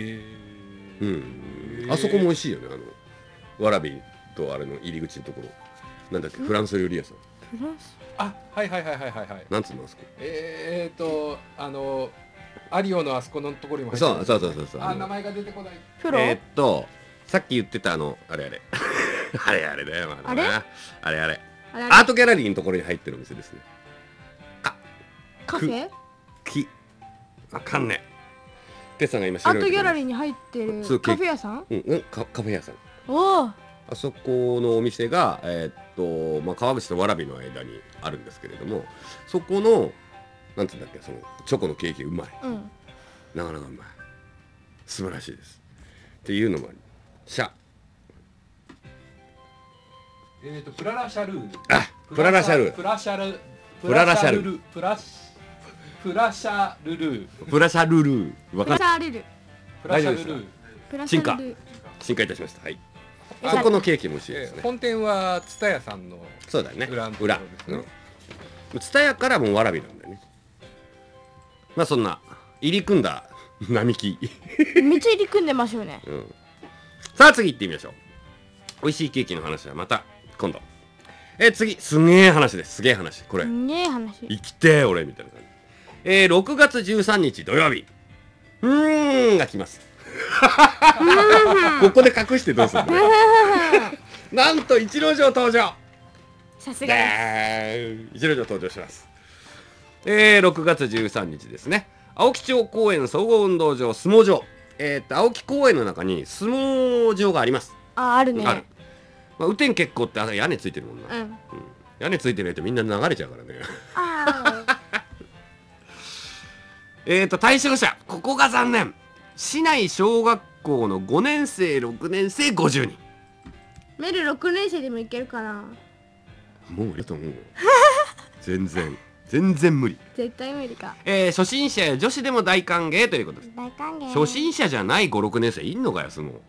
した。あそこも美味しいよね。わらびとあれの入り口のところなんだっけ、フランス料理屋さん。 フランス？ はいなんつうのあそこ。アリオのあそこのところにもそう名前が出てこない。 さっき言ってたあれあれだよ。あれアートギャラリーのところに入ってるお店ですね。 カフェ？ わかんねえ。テスさんが今アートギャラリーに入ってるカフェ屋さん？ カフェ屋さん。 おお。 あそこのお店が川口と蕨の間にあるんですけれども、そこのなんていうんだっけ、そのチョコのケーキうまい。なかなかうまい。素晴らしいです。っていうのもあり。 プララシャルール。 プララシャルール。 プラシャル。 プララシャルル。 プラシャルル。 プラシャルル。 プラシャルル。 大丈夫ですか？進化いたしました。はい。そこのケーキも美味しいですね。 本店は蔦屋さんの。 そうだね。裏。蔦屋からもう蕨なんだよね。まあそんな入り組んだ並木。 めっちゃ入り組んでますよね。 さあ次行ってみましょう。美味しいケーキの話はまた今度。次すげえ話です。すげえ話。これ。 すげえ話。 生きてー俺みたいな感じ。6月13日土曜日。が来ます。ここで隠してどうするの？なんと逸ノ城登場。 さすがです。逸ノ城登場します。6月13日ですね。青木町公園総合運動場相撲場。青木公園の中に相撲場があります。 あるね。 ある。まあ、雨天決行って屋根ついてるもんな。屋根ついてないとみんな流れちゃうからね。対象者、ここが残念。市内小学校の5年生、6年生50人。 メル6年生でもいけるかな。 もう無理と思う。全然無理。 絶対無理か。 初心者や女子でも大歓迎ということです。 大歓迎。 初心者じゃない5、6年生いんのかよ、相撲。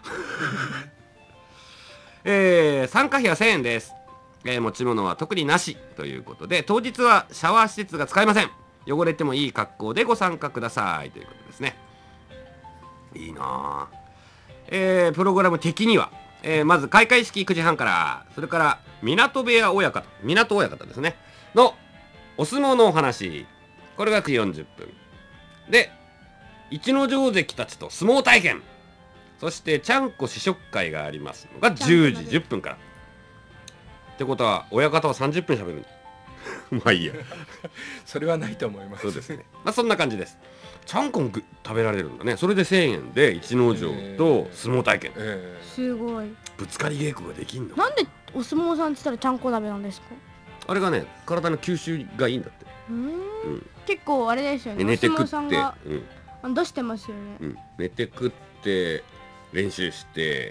参加費は1000円です。持ち物は特になしということで、当日はシャワー施設が使えません。汚れてもいい格好でご参加くださいということですね。いいなぁ。プログラム的には、まず開会式9時半から、それから港親方ですねのお相撲のお話、これが9時40分で、逸ノ城関たちと相撲体験、そしてちゃんこ試食会がありますのが10時10分からってことは親方は30分しゃべる。まあいいや。 それはないと思います。 そうですね。まあそんな感じです。ちゃんこも食べられるんだね。それで1000円で逸ノ城と相撲体験。 すごい。 ぶつかり稽古ができんの。 なんでお相撲さんって言ったらちゃんこ鍋なんですか？ あれがね、体の吸収がいいんだって。 結構あれですよね。 寝て食って、 出してますよね。 寝て食って練習して、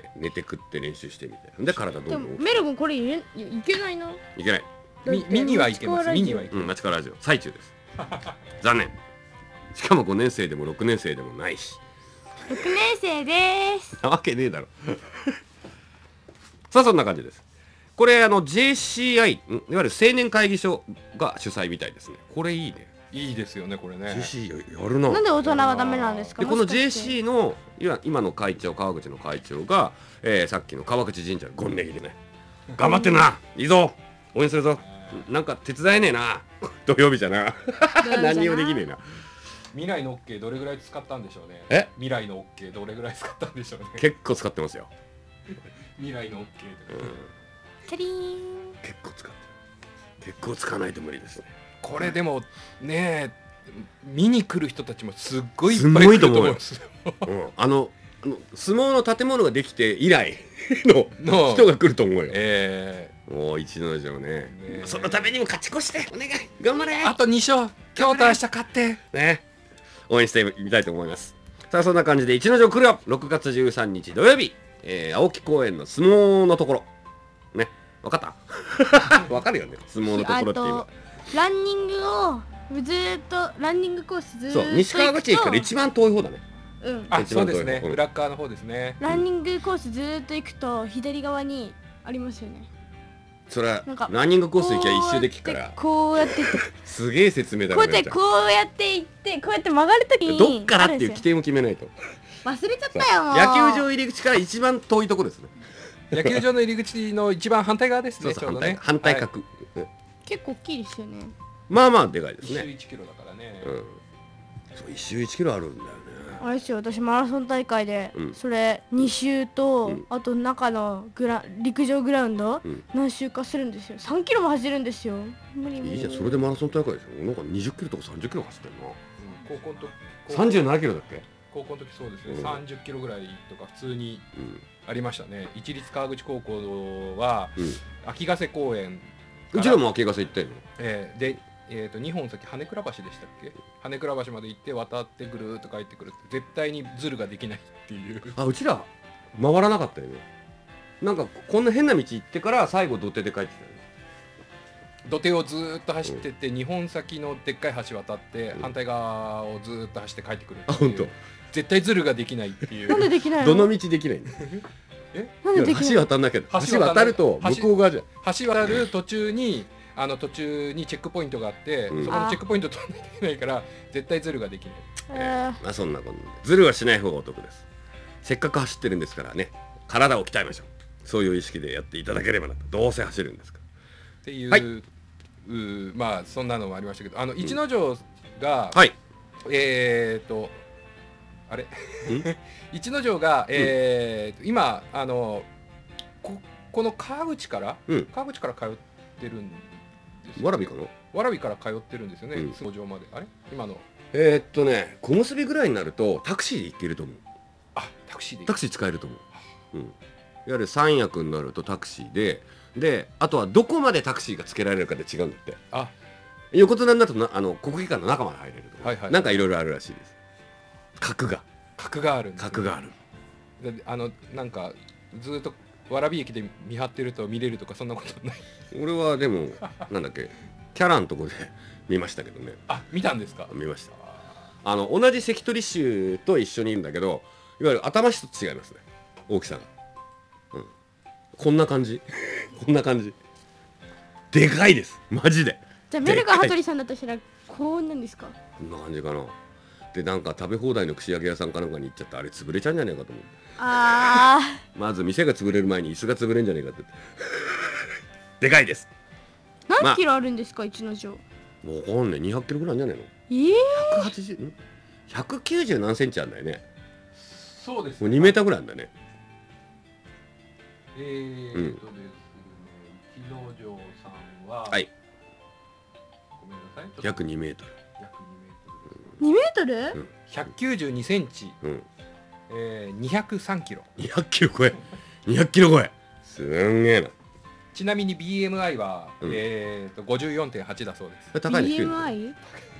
寝て食って練習してみたいな。で体どんどん。 メル君これいけないな。 いけない。 見にはいけます。見にはいけます。 マチカラジオ最中です。残念。しかも5年生でも6年生でもないし。 6年生です。 なわけねえだろ。さあそんな感じです。これJCI いわゆる青年会議所が主催みたいですね。これいいね。 いいですよねこれね。 JC やるな。 なんで大人がダメなんですか？ この JC の今の会長川口の会長が、さっきの川口神社のゴンネギでね、頑張ってんな、いいぞ、応援するぞ。なんか手伝えねえな。土曜日じゃな。何にもできねえな。 未来の OK どれぐらい使ったんでしょうね。未来の OK どれぐらい使ったんでしょうね。 結構使ってますよ。 未来の OK チャリーン。 結構使ってる。結構使わないと無理ですね。 これでもね、見に来る人たちもすっごいいっぱい来ると思うんですよ。 相撲の建物ができて以来の人が来ると思うよ。もう逸ノ城ね。そのためにも勝ち越してお願い、頑張れ。 あと2勝、今日と明日勝ってね、応援してみたいと思います。さあそんな感じで逸ノ城来るよ。6月13日土曜日、青木公園の相撲のところね、分かった分かるよね、相撲のところって今ランニングをずっとランニングコースずっとそう西川口駅から一番遠い方だね。 あ、そうですね、裏側の方ですね。 ランニングコースずっと行くと左側にありますよね。 それはランニングコース行きゃ一周できっから、 こうやってすげえ説明だね。 こうやって行ってこうやって曲がるときにどっからっていう起点を決めないと。 忘れちゃったよもう。 野球場入り口から一番遠いとこですね。 野球場の入り口の一番反対側ですね。 そう反対角。 結構大きいですよね。 まあまあでかいですね。 1周1キロだからね。 そう1周1キロあるんだよね。 あれですよ、私マラソン大会で、それ2周と、あと中の陸上グラウンド、何周かするんですよ。3キロも走るんですよ。 無理無理。いいじゃん、それでマラソン大会でしょ。なんか20キロとか30キロ走ってるな。 高校の時 37キロだっけ？ 高校の時そうですね、30キロぐらいとか普通にありましたね。一律川口高校は秋ヶ瀬公園、 うちらも秋ヶ瀬行ったよ。 で2本先羽倉橋でしたっけ？羽倉橋まで行って渡ってぐるーっと帰ってくるって絶対にズルができないっていう。 あ、うちら回らなかったよね。なんかこんな変な道行ってから最後土手で帰ってきたよね。 土手をずーっと走ってって2本先のでっかい橋渡って反対側をずーっと走って帰ってくるっていう。 あ、本当。 絶対ズルができないっていう。 なんでできないの？ どの道できないんだ。なんでできない？橋渡んなきゃ。橋渡ると向こう側じゃん。 橋渡る途中にチェックポイントがあって、そこのチェックポイント取らないといけないから絶対ズルができない。 まあそんなことでズルはしない方がお得です。せっかく走ってるんですからね、体を鍛えましょう。そういう意識でやっていただければなと。どうせ走るんですからっていう、まあそんなのもありましたけど、逸ノ城が、あれ逸ノ城が、今この川口から通ってるんです。 蕨かな？ 蕨から通ってるんですよね、相撲場まで。あれ今の小結びぐらいになるとタクシーで行けると思う。 あ、タクシー使えると思う。いわゆる三役になるとタクシーで、あとはどこまでタクシーがつけられるかで違うんだって。横綱になると国技館の中まで入れるとか、なんかいろいろあるらしいです。格があるんです、ね、 格がある。 でなんかずっと蕨駅で見張ってると見れるとかそんなことない？ 俺はでもなんだっけ、キャラのとこで見ましたけどね。 見たんですか？ 見ました。同じ関取衆と一緒にいるんだけど、いわゆる頭一つ違いますね、大きさが。こんな感じこんな感じでかいです、マジで。 じゃあメルカ羽鳥さんだとしたらこうなんですか？ こんな感じかな。でなんか食べ放題の串揚げ屋さんかなんかに行っちゃって、あれ潰れちゃうんじゃねえかと思って。まず店が潰れる前に椅子が潰れるんじゃねえかってでかいです。 何キロあるんですか、逸ノ城？ わかんない、200キロぐらいあるんじゃないの？180、190何センチあるんだよね。 そうですね、もう2メーターぐらいあるんだね。 ですね、逸ノ城さんは、 はい、 ごめんなさい、 約2メートル。 2メートル ？192センチ、203キロ。 200キロ超え。200キロ超え。すんげえな。 ちなみに BMI は、54.8 だそうです。 高いです。 BMI？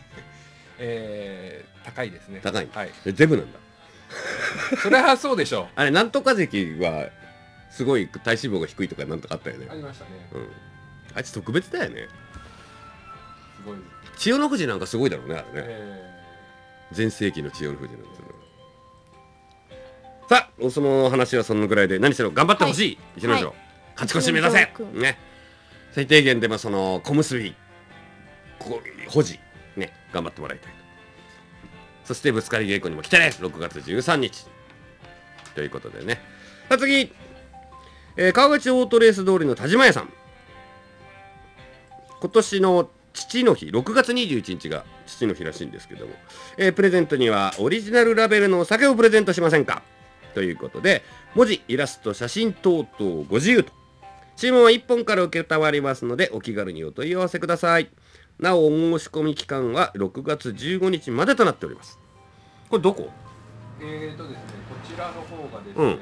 高いですね。 高い。 はい。 デブなんだ。 それはそうでしょう。 あれなんとか関はすごい体脂肪が低いとかなんとかあったよね。 ありましたね。 あいつ特別だよね。 すごい。 千代の富士なんかすごいだろうね、あれね。全盛期の千代の富士なんですよね。さあ、お相撲の話はそのぐらいで、何しろ頑張ってほしい、逸ノ城。勝ち越し目指せね。最低限でもその小結び保持ね、頑張ってもらいたいと。そしてぶつかり稽古にも来てね、6月13日ということでね。さあ次、川口オートレース通りの田島屋さん、今年の父の日、6月21日が父の日らしいんですけども、プレゼントにはオリジナルラベルのお酒をプレゼントしませんかということで、文字、イラスト、写真等々ご自由と。注文は1本から受けたまりますので、お気軽にお問い合わせください。なお、お申し込み期間は6月15日までとなっております。これどこ？ ですね、こちらの方がですね、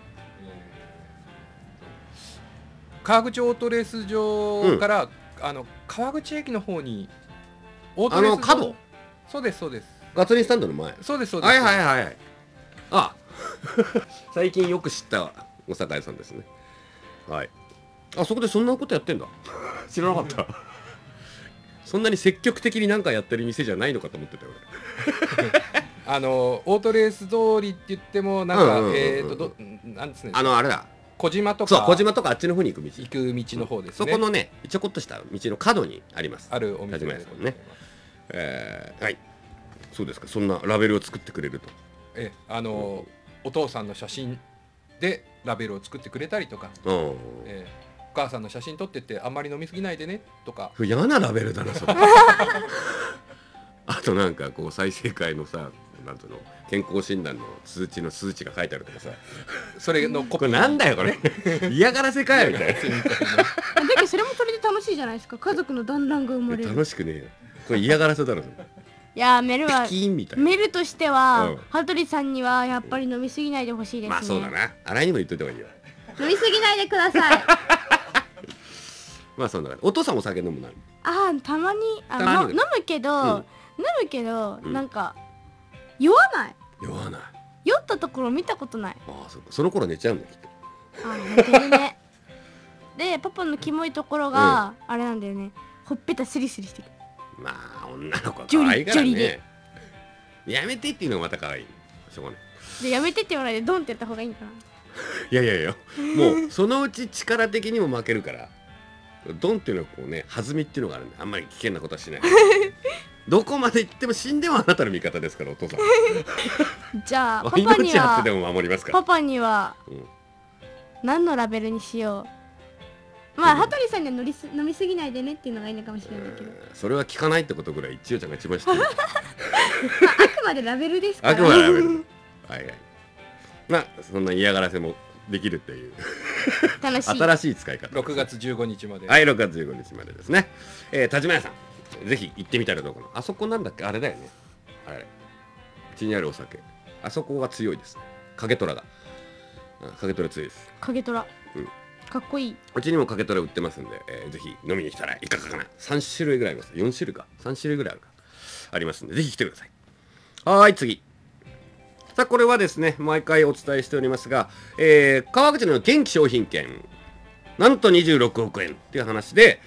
川口オートレース場から、川口駅の方にオートレース角？ そうですそうです。 ガソリンスタンドの前。 そうですそうです。 はいはいはいはい。あ最近よく知ったお酒屋さんですね。はい。そこでそんなことやってんだ。知らなかった。そんなに積極的に何かやってる店じゃないのかと思ってたよ俺。オートレース通りって言ってもなんかなんですね。 あれだ。 小島とか。 そう、小島とかあっちの方に行く道。 行く道の方ですね。 そこのね、ちょこっとした道の角にあります。 あるお店ですね。はい。そうですか。そんなラベルを作ってくれると。 お父さんの写真でラベルを作ってくれたりとか。お母さんの写真撮ってってあんまり飲みすぎないでねとか。 嫌なラベルだなそれ。あとなんかこう再生会のさなんとの健康診断の数値が書いてあるとかさ、 それのこれなんだよこれ嫌がらせかよみたいなだけどそれもそれで楽しいじゃないですか、家族の団らんが生まれる。 楽しくねえよ、これ嫌がらせだろ。 いやメルはメルとしては、羽鳥さんにはやっぱり飲みすぎないでほしいですね。 まあそうだな、新井にも言っといた方がいいよ。 飲みすぎないでくださいまあそんな感じ。お父さんお酒飲むな。 たまに飲むけど、なんか酔わない。酔ったところ見たことない。 そうか、その頃寝ちゃうんだきっと。 寝てるねでパパのキモいところが、あれなんだよね、ほっぺたスリスリしてくる。 まあ女の子は可愛いからね。やめてっていうのがまた可愛い。しょうがないで、やめてって言わないでドンってやった方がいいのかな。 いやもうそのうち力的にも負けるから、ドンっていうのはこうね、弾みっていうのがあるんで、あんまり危険なことはしないどこまで行っても死んでもあなたの味方ですから、お父さんじゃあパパには命あってでも守りますから。 パパには、何のラベルにしよう。まあ羽鳥さんには飲みすぎないでねっていうのがいいのかもしれないけど、 それは聞かないってことぐらい千代ちゃんが一番知ってるあくまでラベルですから。 あくまでラベルまあそんな嫌がらせもできるっていう楽しい新しい使い方。 6月15日まで。 はい、6月15日までですね。田島屋さん、ぜひ行ってみたらどうかな。あそこなんだっけ、あれだよね。あれ、うちにあるお酒、あそこが強いです。影虎が。影虎強いです。 影虎。かっこいい。 うちにも影虎売ってますんで、ぜひ飲みに来たらいかがかな。3種類ぐらいあります。4種類か。3種類ぐらいありますんで、ぜひ来てください。はい、次。さあ、これはですね、毎回お伝えしておりますが、川口の元気商品券、なんと26億円っていう話で、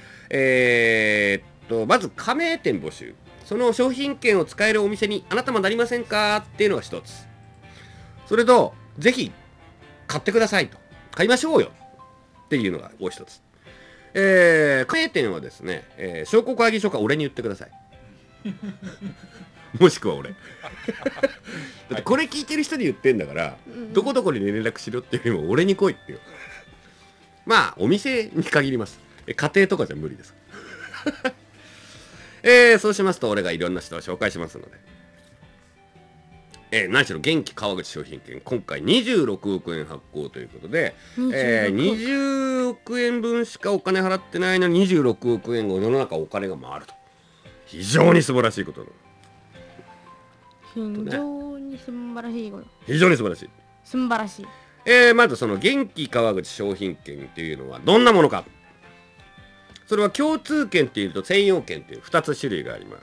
まず加盟店募集。その商品券を使えるお店にあなたもなりませんかっていうのが一つ。それと、ぜひ買ってくださいと。買いましょうよっていうのがもう一つ。加盟店はですね、商工会議所か俺に言ってください。もしくは俺だってこれ聞いてる人に言ってんだから、どこどこに連絡しろっていうよりも俺に来いっていう。まあお店に限ります。家庭とかじゃ無理ですそうしますと俺がいろんな人を紹介しますので、何しろ元気川口商品券、今回26億円発行ということで、20億円分しかお金払ってないのに26億円を世の中お金が回ると、非常に素晴らしいことだ。 非常に素晴らしいこと。 非常に素晴らしい。 素晴らしい。 まずその元気川口商品券っていうのはどんなものか。それは共通券っていうと専用券っていう2つ種類があります。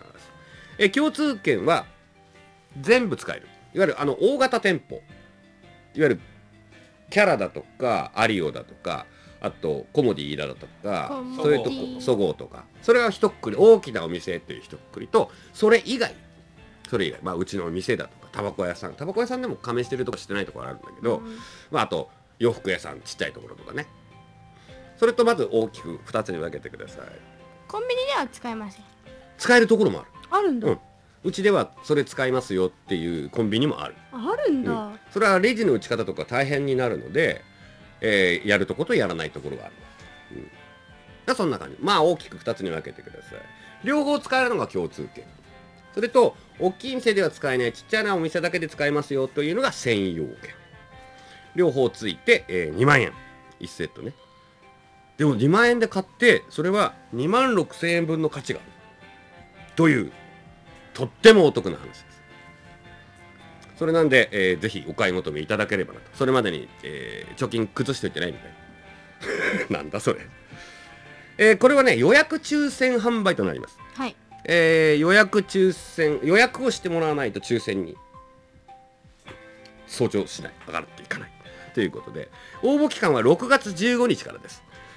共通券は全部使える。いわゆる大型店舗、いわゆるキャラだとかアリオだとか、あとコモディだとか、そういうとこそごうとか、それは一括り、大きなお店っていう一括りと、それ以外、まあうちの店だとかタバコ屋さんでも加盟してるとこしてないところあるんだけど、まああと洋服屋さん、ちっちゃいところとかね。それとまず大きく2つに分けてください。 コンビニでは使えません。 使えるところもある。 あるんだ。 うちではそれ使いますよっていうコンビニもある。 あるんだ。 それはレジの打ち方とか大変になるので、やるとことやらないところがある。そんな感じ。まあ大きく2つに分けてください。両方使えるのが共通券。それと大きい店では使えないちっちゃなお店だけで使えますよというのが専用券。両方ついて、2万円1セットね。でも2万円で買ってそれは2万6,000円分の価値があるというとってもお得な話です。それなんで、ぜひお買い求めいただければなと。それまでに、貯金崩しておいてないみたいななんだそれ。これはね、予約抽選販売となります。 はい。 予約をしてもらわないと抽選に早朝しない、上がっていかないということで、応募期間は6月15日からです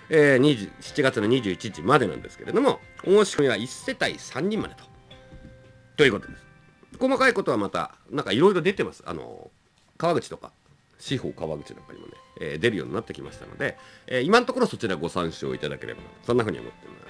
。7月の21日までなんですけれども、お申し込みは1世帯3人までということです。細かいことはまたなんかいろいろ出てます。川口とか四方川口なんかにもね、出るようになってきましたので、今のところそちらご参照いただければな、そんなふうに思っています。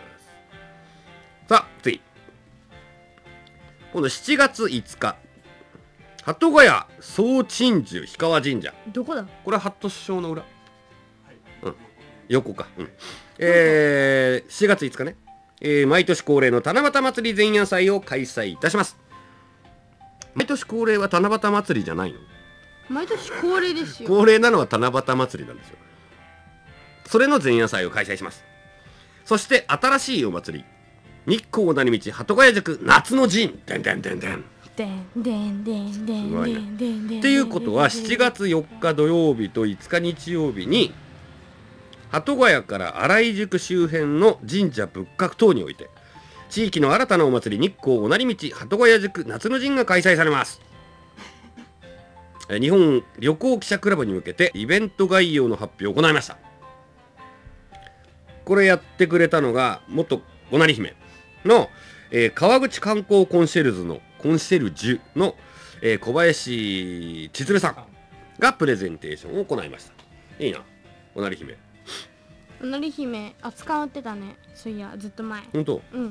さあ次、今度7月5日、鳩ヶ谷総鎮守氷川神社。 どこだ。 これは八斗師匠の裏、横か。7月5日ね、毎年恒例の七夕祭り前夜祭を開催いたします。 毎年恒例は七夕祭りじゃないの？ 毎年恒例ですよ。 恒例なのは七夕祭りなんですよ。それの前夜祭を開催します。そして新しいお祭り、日光小谷道鳩ヶ谷宿夏の陣でんでんでんでんでんでんでんでんでんでんでん。 っていうことは7月4日土曜日と5日日曜日に鳩ヶ谷から新井宿周辺の神社仏閣等において地域の新たなお祭り日光小谷道鳩ヶ谷宿夏の陣が開催されます。日本旅行記者クラブに向けてイベント概要の発表を行いました。これやってくれたのが元小成姫の、川口観光コンシェルジュの、小林千鶴さんがプレゼンテーションを行いました。いいな、小成姫。 小成姫扱ってたね。そういやずっと前。 本当？ うん。 な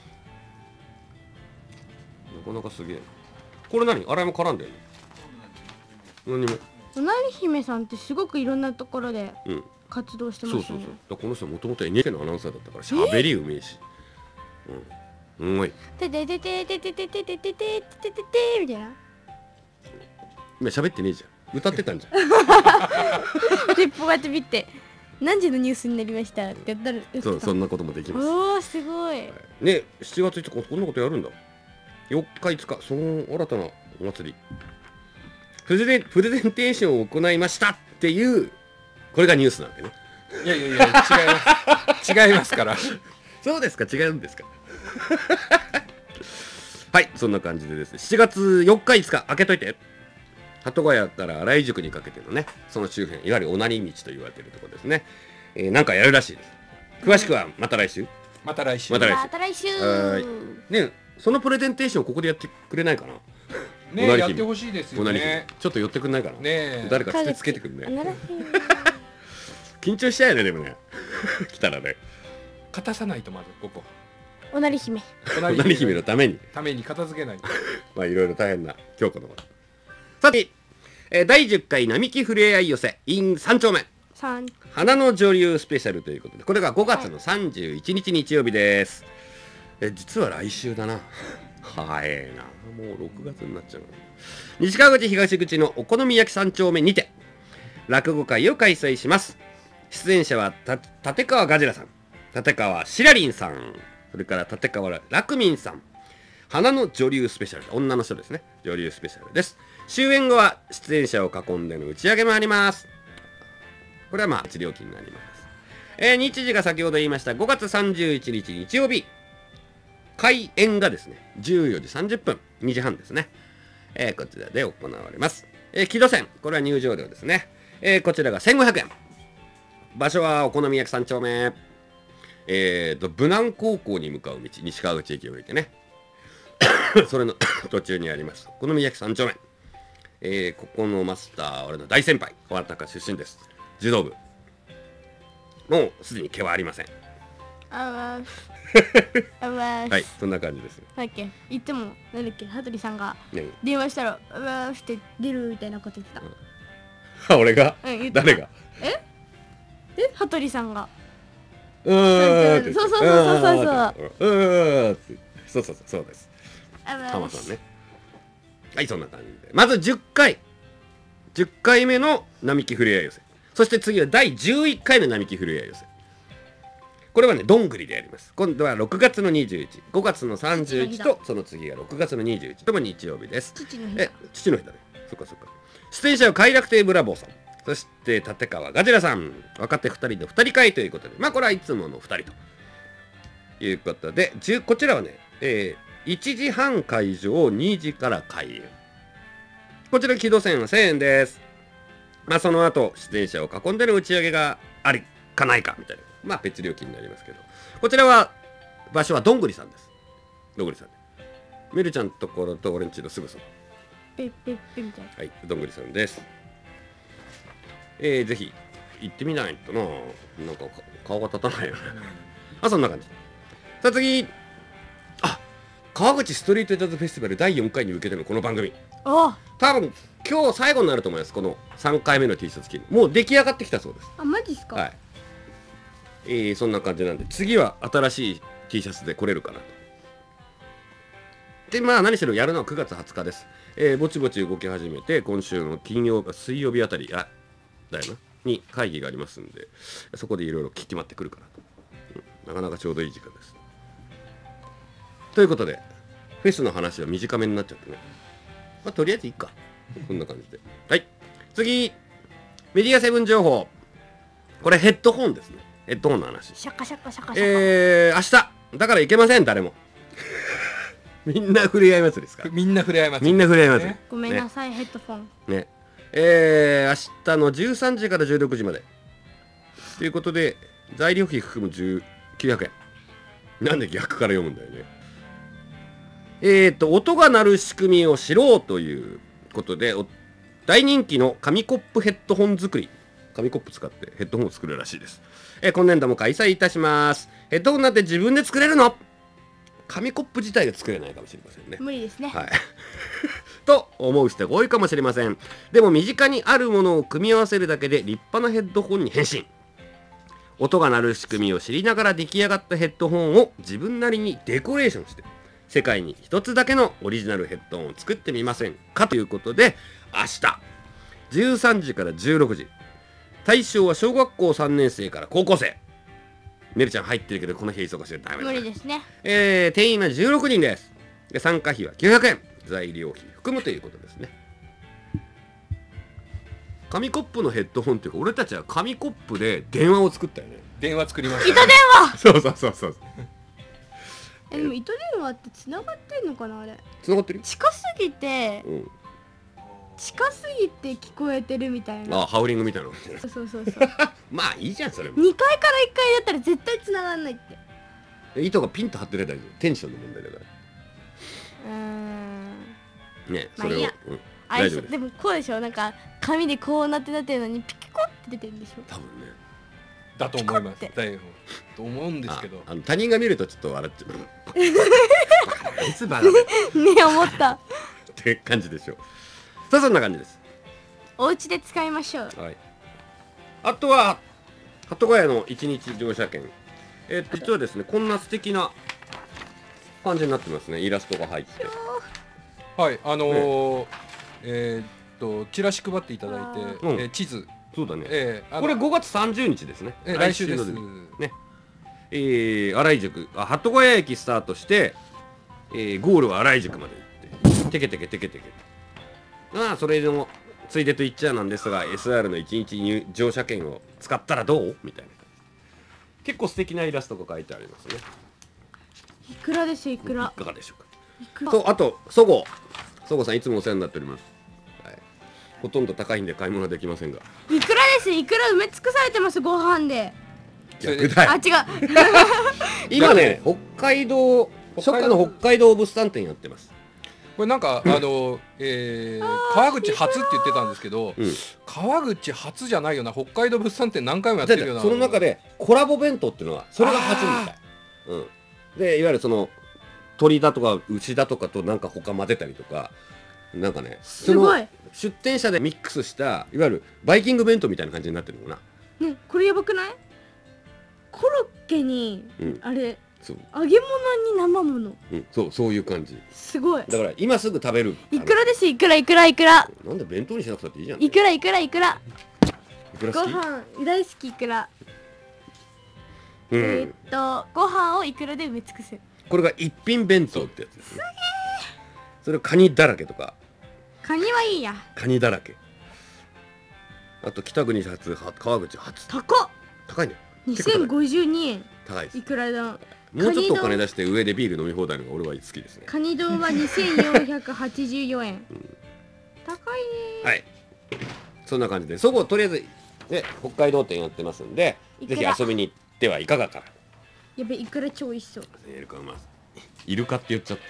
かなかすげえな。これ何？洗いも絡んでるの？何にも。 小成姫さんってすごくいろんなところで活動してますよね。 そう。だこの人もともと NHK のアナウンサーだったから喋りうめえし。うん。うまい。 ててててててててててててててみたいな。 今喋ってねえじゃん。歌ってたんじゃん。 でこうやって見て何時のニュースになりましたってやったら。 そう、そんなこともできます。 おおすごい。 ね、7月5日こんなことやるんだ。4日5日その新たなお祭り。プレゼンテーションを行いましたっていうこれがニュースなんでね。 いや違いますから。 そうですか、違うんですか。はい、そんな感じでですね、7月4日5日開けといて。鳩ヶ谷から新井宿にかけてのね、その周辺、いわゆるおなり道と言われているところですね。なんかやるらしいです。詳しくはまた来週。 また来週。 ね、そのプレゼンテーションここでやってくれないかな。 ね、やってほしいですよね。 ちょっと寄ってくんないかな。 ね、 誰かつけてくるね。緊張しちゃうよね、でもね。来たらね。 勝たさないとまずここ。 おなり姫。 おなり姫のために片付けないと。 まあいろいろ大変な今日この頃。さて、第10回並木ふれあい寄せ in 3丁目花の女流スペシャルということで、これが5月の31日日曜日です。実は来週だな。早えな、もう6月になっちゃう。西川口東口のお好み焼き3丁目にて落語会を開催します。出演者は立川ガジラさん、立川しらりんさん、それから立川らくみんさん。花の女流スペシャル、女の人ですね。女流スペシャルです。終演後は出演者を囲んでの打ち上げもあります。これはまあ料金になります。日時が先ほど言いました5月31日日曜日、開演がですね14時30分、2時半ですね。こちらで行われます。木戸線、これは入場料ですね。こちらが1500円。場所はお好み焼き3丁目。武南高校に向かう道、西川口駅を降りてね。それの途中にあります。お好み焼き3丁目。ここのマスター、俺の大先輩、小高出身です。柔道部。もうすでに毛はありません。はい、そんな感じです。 なんだっけ、言っても、なんだっけ、羽鳥さんが電話したら、うわーして出るみたいなこと言ってた。俺が？誰が？ 羽鳥さんが。 そうです。タマさんね。はい、そんな感じで。まず10回目の並木ふれあい寄せ。そして次は第11回の並木ふれあい寄せ。これはね、どんぐりでやります。今度は6月の21、5月の31と、その次が6月の21とも日曜日です。父の日だね。そっか。出演者は快楽亭ブラボーさん。そして立川ガジラさん、若手2人の2人会ということで、まあこれはいつもの2人ということで、こちらはね、1時半会場、2時から開演。こちら木戸線は1000円です。まあその後、出演者を囲んでの打ち上げがありかないかみたいな、まあ別料金になりますけど、こちらは場所はどんぐりさんです。どんぐりさん。みるちゃんのところと俺んちのすぐそば。はい、どんぐりさんです。ぜひ行ってみないとな。なんか顔が立たないよね。そんな感じ。さあ次、川口ストリートジャズフェスティバル第4回に向けてのこの番組。多分今日最後になると思います。この3回目の T シャツ着る。もう出来上がってきたそうです。 マジっすか？ はい。そんな感じなんで、次は新しい T シャツで来れるかなと。 でまあ何しろやるのは9月20日です。ぼちぼち動き始めて、今週の水曜日あたりだよなに会議がありますんで、そこでいろいろ決まってくるかなと、なかなかちょうどいい時間です。ということでフェスの話は短めになっちゃってね、まあ、とりあえずいいかこんな感じで。はい、次メディアセブン情報。これヘッドホンですね。ヘッドホンの話。 シャカシャカシャカシャカ。明日だからいけません、誰も。みんな触れ合い祭りですから。 みんな触れ合い祭り。 みんな触れ合い祭り。 ごめんなさい、ヘッドフォン。 ね。明日の13時から16時まで。ということで、材料費含む900円。なんで逆から読むんだよね。音が鳴る仕組みを知ろうということで、大人気の紙コップヘッドホン作り。紙コップ使ってヘッドホンを作るらしいです。今年度も開催いたします。ヘッドホンなんて自分で作れるの？紙コップ自体が作れないかもしれませんね。 無理ですね。 はい。と思う人が多いかもしれません。でも身近にあるものを組み合わせるだけで立派なヘッドホンに変身。音が鳴る仕組みを知りながら出来上がったヘッドホンを自分なりにデコレーションして、世界に一つだけのオリジナルヘッドホンを作ってみませんかということで、明日13時から16時。対象は小学校3年生から高校生。ねるちゃん入ってるけどこの日忙しいダメだ。 無理ですね。 定員は16人です。で参加費は900円。材料費含むということですね。紙コップのヘッドホンっていうか、俺たちは紙コップで電話を作ったよね。 電話作りました、 糸電話。 そうでも糸電話って繋がってんのかな、あれ。 繋がってる。 近すぎて、近すぎて聞こえてるみたいな。 ハウリングみたいな。 そうまあいいじゃん、それも。 2階から1階だったら絶対繋がんないって。 糸がピンと張ってる大丈夫。テンションの問題だから。ね、それを、 大丈夫です。でもこうでしょ、なんか紙でこうなってるのにピキコって出てるんでしょ。 多分ね。 だと思います。と思うんですけど。 他人が見るとちょっと笑っちゃう。いつバカだ。 ね、思った。 って感じでしょう。さあそんな感じです。 お家で使いましょう。 はい。あとは鳩ヶ谷の1日乗車券。実はですね、こんな素敵な感じになってますね。イラストが入って。 はい、チラシ配っていただいて、地図。 そうだね。これ5月30日ですね。 来週ですね。新井宿、鳩ヶ谷駅スタートして、ゴールは新井宿まで行って、テケテケ。まあそれのついでと言っちゃなんですが、 SR の1日乗車券を使ったらどうみたいな。結構素敵なイラストが書いてありますね。 いくらですよ、いくら。 いかがでしょうか。とあとそごさんいつもお世話になっております。はい、ほとんど高いんで買い物はできませんが。 いくらです。いくら埋め尽くされてます、ご飯で。 逆だよ。 あ、違う。 今ね、初夏の北海道物産展やってます。 これなんか川口初って言ってたんですけど、川口初じゃないよな。北海道物産展何回もやってるような。 その中でコラボ弁当っていうのはそれが初みたい。でいわゆるその鳥だとか牛だとかとなんか他混ぜたりとか、なんかね、 すごい出店者でミックスしたいわゆるバイキング弁当みたいな感じになってるのかな。ね、これやばくない？コロッケに、あれ揚げ物に生もの、 そういう感じ。 すごい。 だから今すぐ食べる。 いくらです。いくら。 なんで弁当にしなくたっていいじゃん。 いくら。 いくら好き？ ご飯大好き、いくら。ご飯をいくらで埋め尽くす。 これが一品弁当ってやつですね。それをカニだらけとか。 カニはいいや。 カニだらけ。あと北国初、川口初。高いね。 2052円。 高いです。 いくらだ。 もうちょっとお金出して上でビール飲み放題のが俺は好きですね。 カニ丼は2484円。高いね。 はい。そんな感じで、そこをとりあえずね、北海道店やってますんで、ぜひ遊びに行ってはいかがか。 やべ、いくら超美味しそう。 イルカうまイルカって言っちゃって。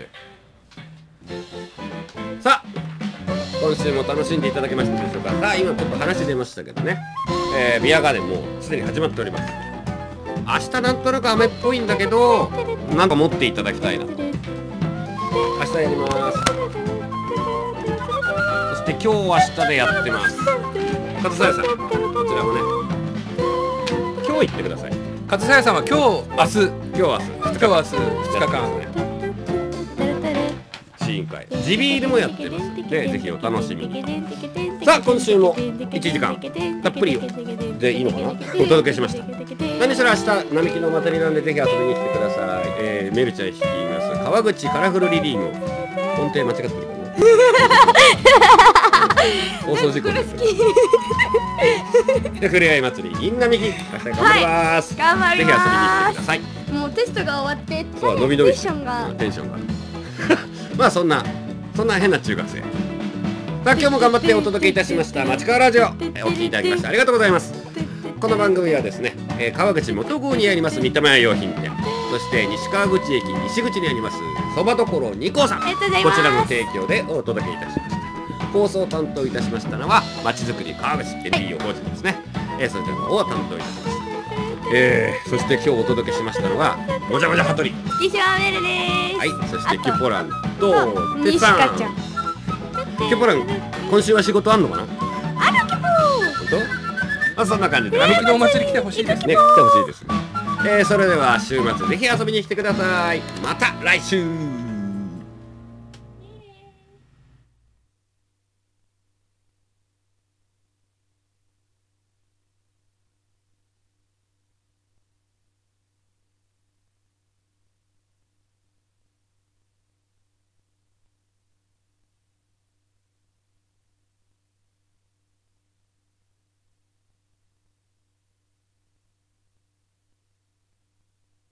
さあ、今週も楽しんでいただけましたでしょうか。さあ、今ちょっと話出ましたけどね、ビアガーデンもうすでに始まっております。明日なんとなく雨っぽいんだけど、なんか持っていただきたいな。明日やります。そして今日明日でやってます。勝さやさん、こちらもね、今日行ってください。 勝さやさんは今日明日 2日間。 委員会地ビールもやってますので、ぜひお楽しみに。さあ今週も1時間たっぷりでいいのかな、お届けしました。何しろ明日並木のお祭りなんで、ぜひ遊びに来てください。メルちゃん率います川口カラフルリリーの音程間違ってるかな放送事故です。で、ふれあい祭り銀並木、明日頑張ります。 頑張ります。 ぜひ遊びに来てください。 もうテストが終わってそう伸び伸びテンションがまあそんな変な中学生。さあ今日も頑張ってお届けいたしました町川ラジオ、お聞きいただきましてありがとうございます。この番組はですね、川口元郷にあります三玉屋洋品店、そして西川口駅西口にありますそばどころ二光さん、こちらの提供でお届けいたしました。放送担当いたしましたのはまちづくり川口 NPO 法人ですね、そちらのを担当いたしました。そして今日お届けしましたのはもじゃもじゃ羽鳥、 石川メルです。 はい、そしてキュポランとてつさん。キュポラン今週は仕事あんのかな。 あるキュポー。本当？まあそんな感じで並木のお祭り来てほしいですね。 来てほしいですね。それでは週末ぜひ遊びに来てください。また来週。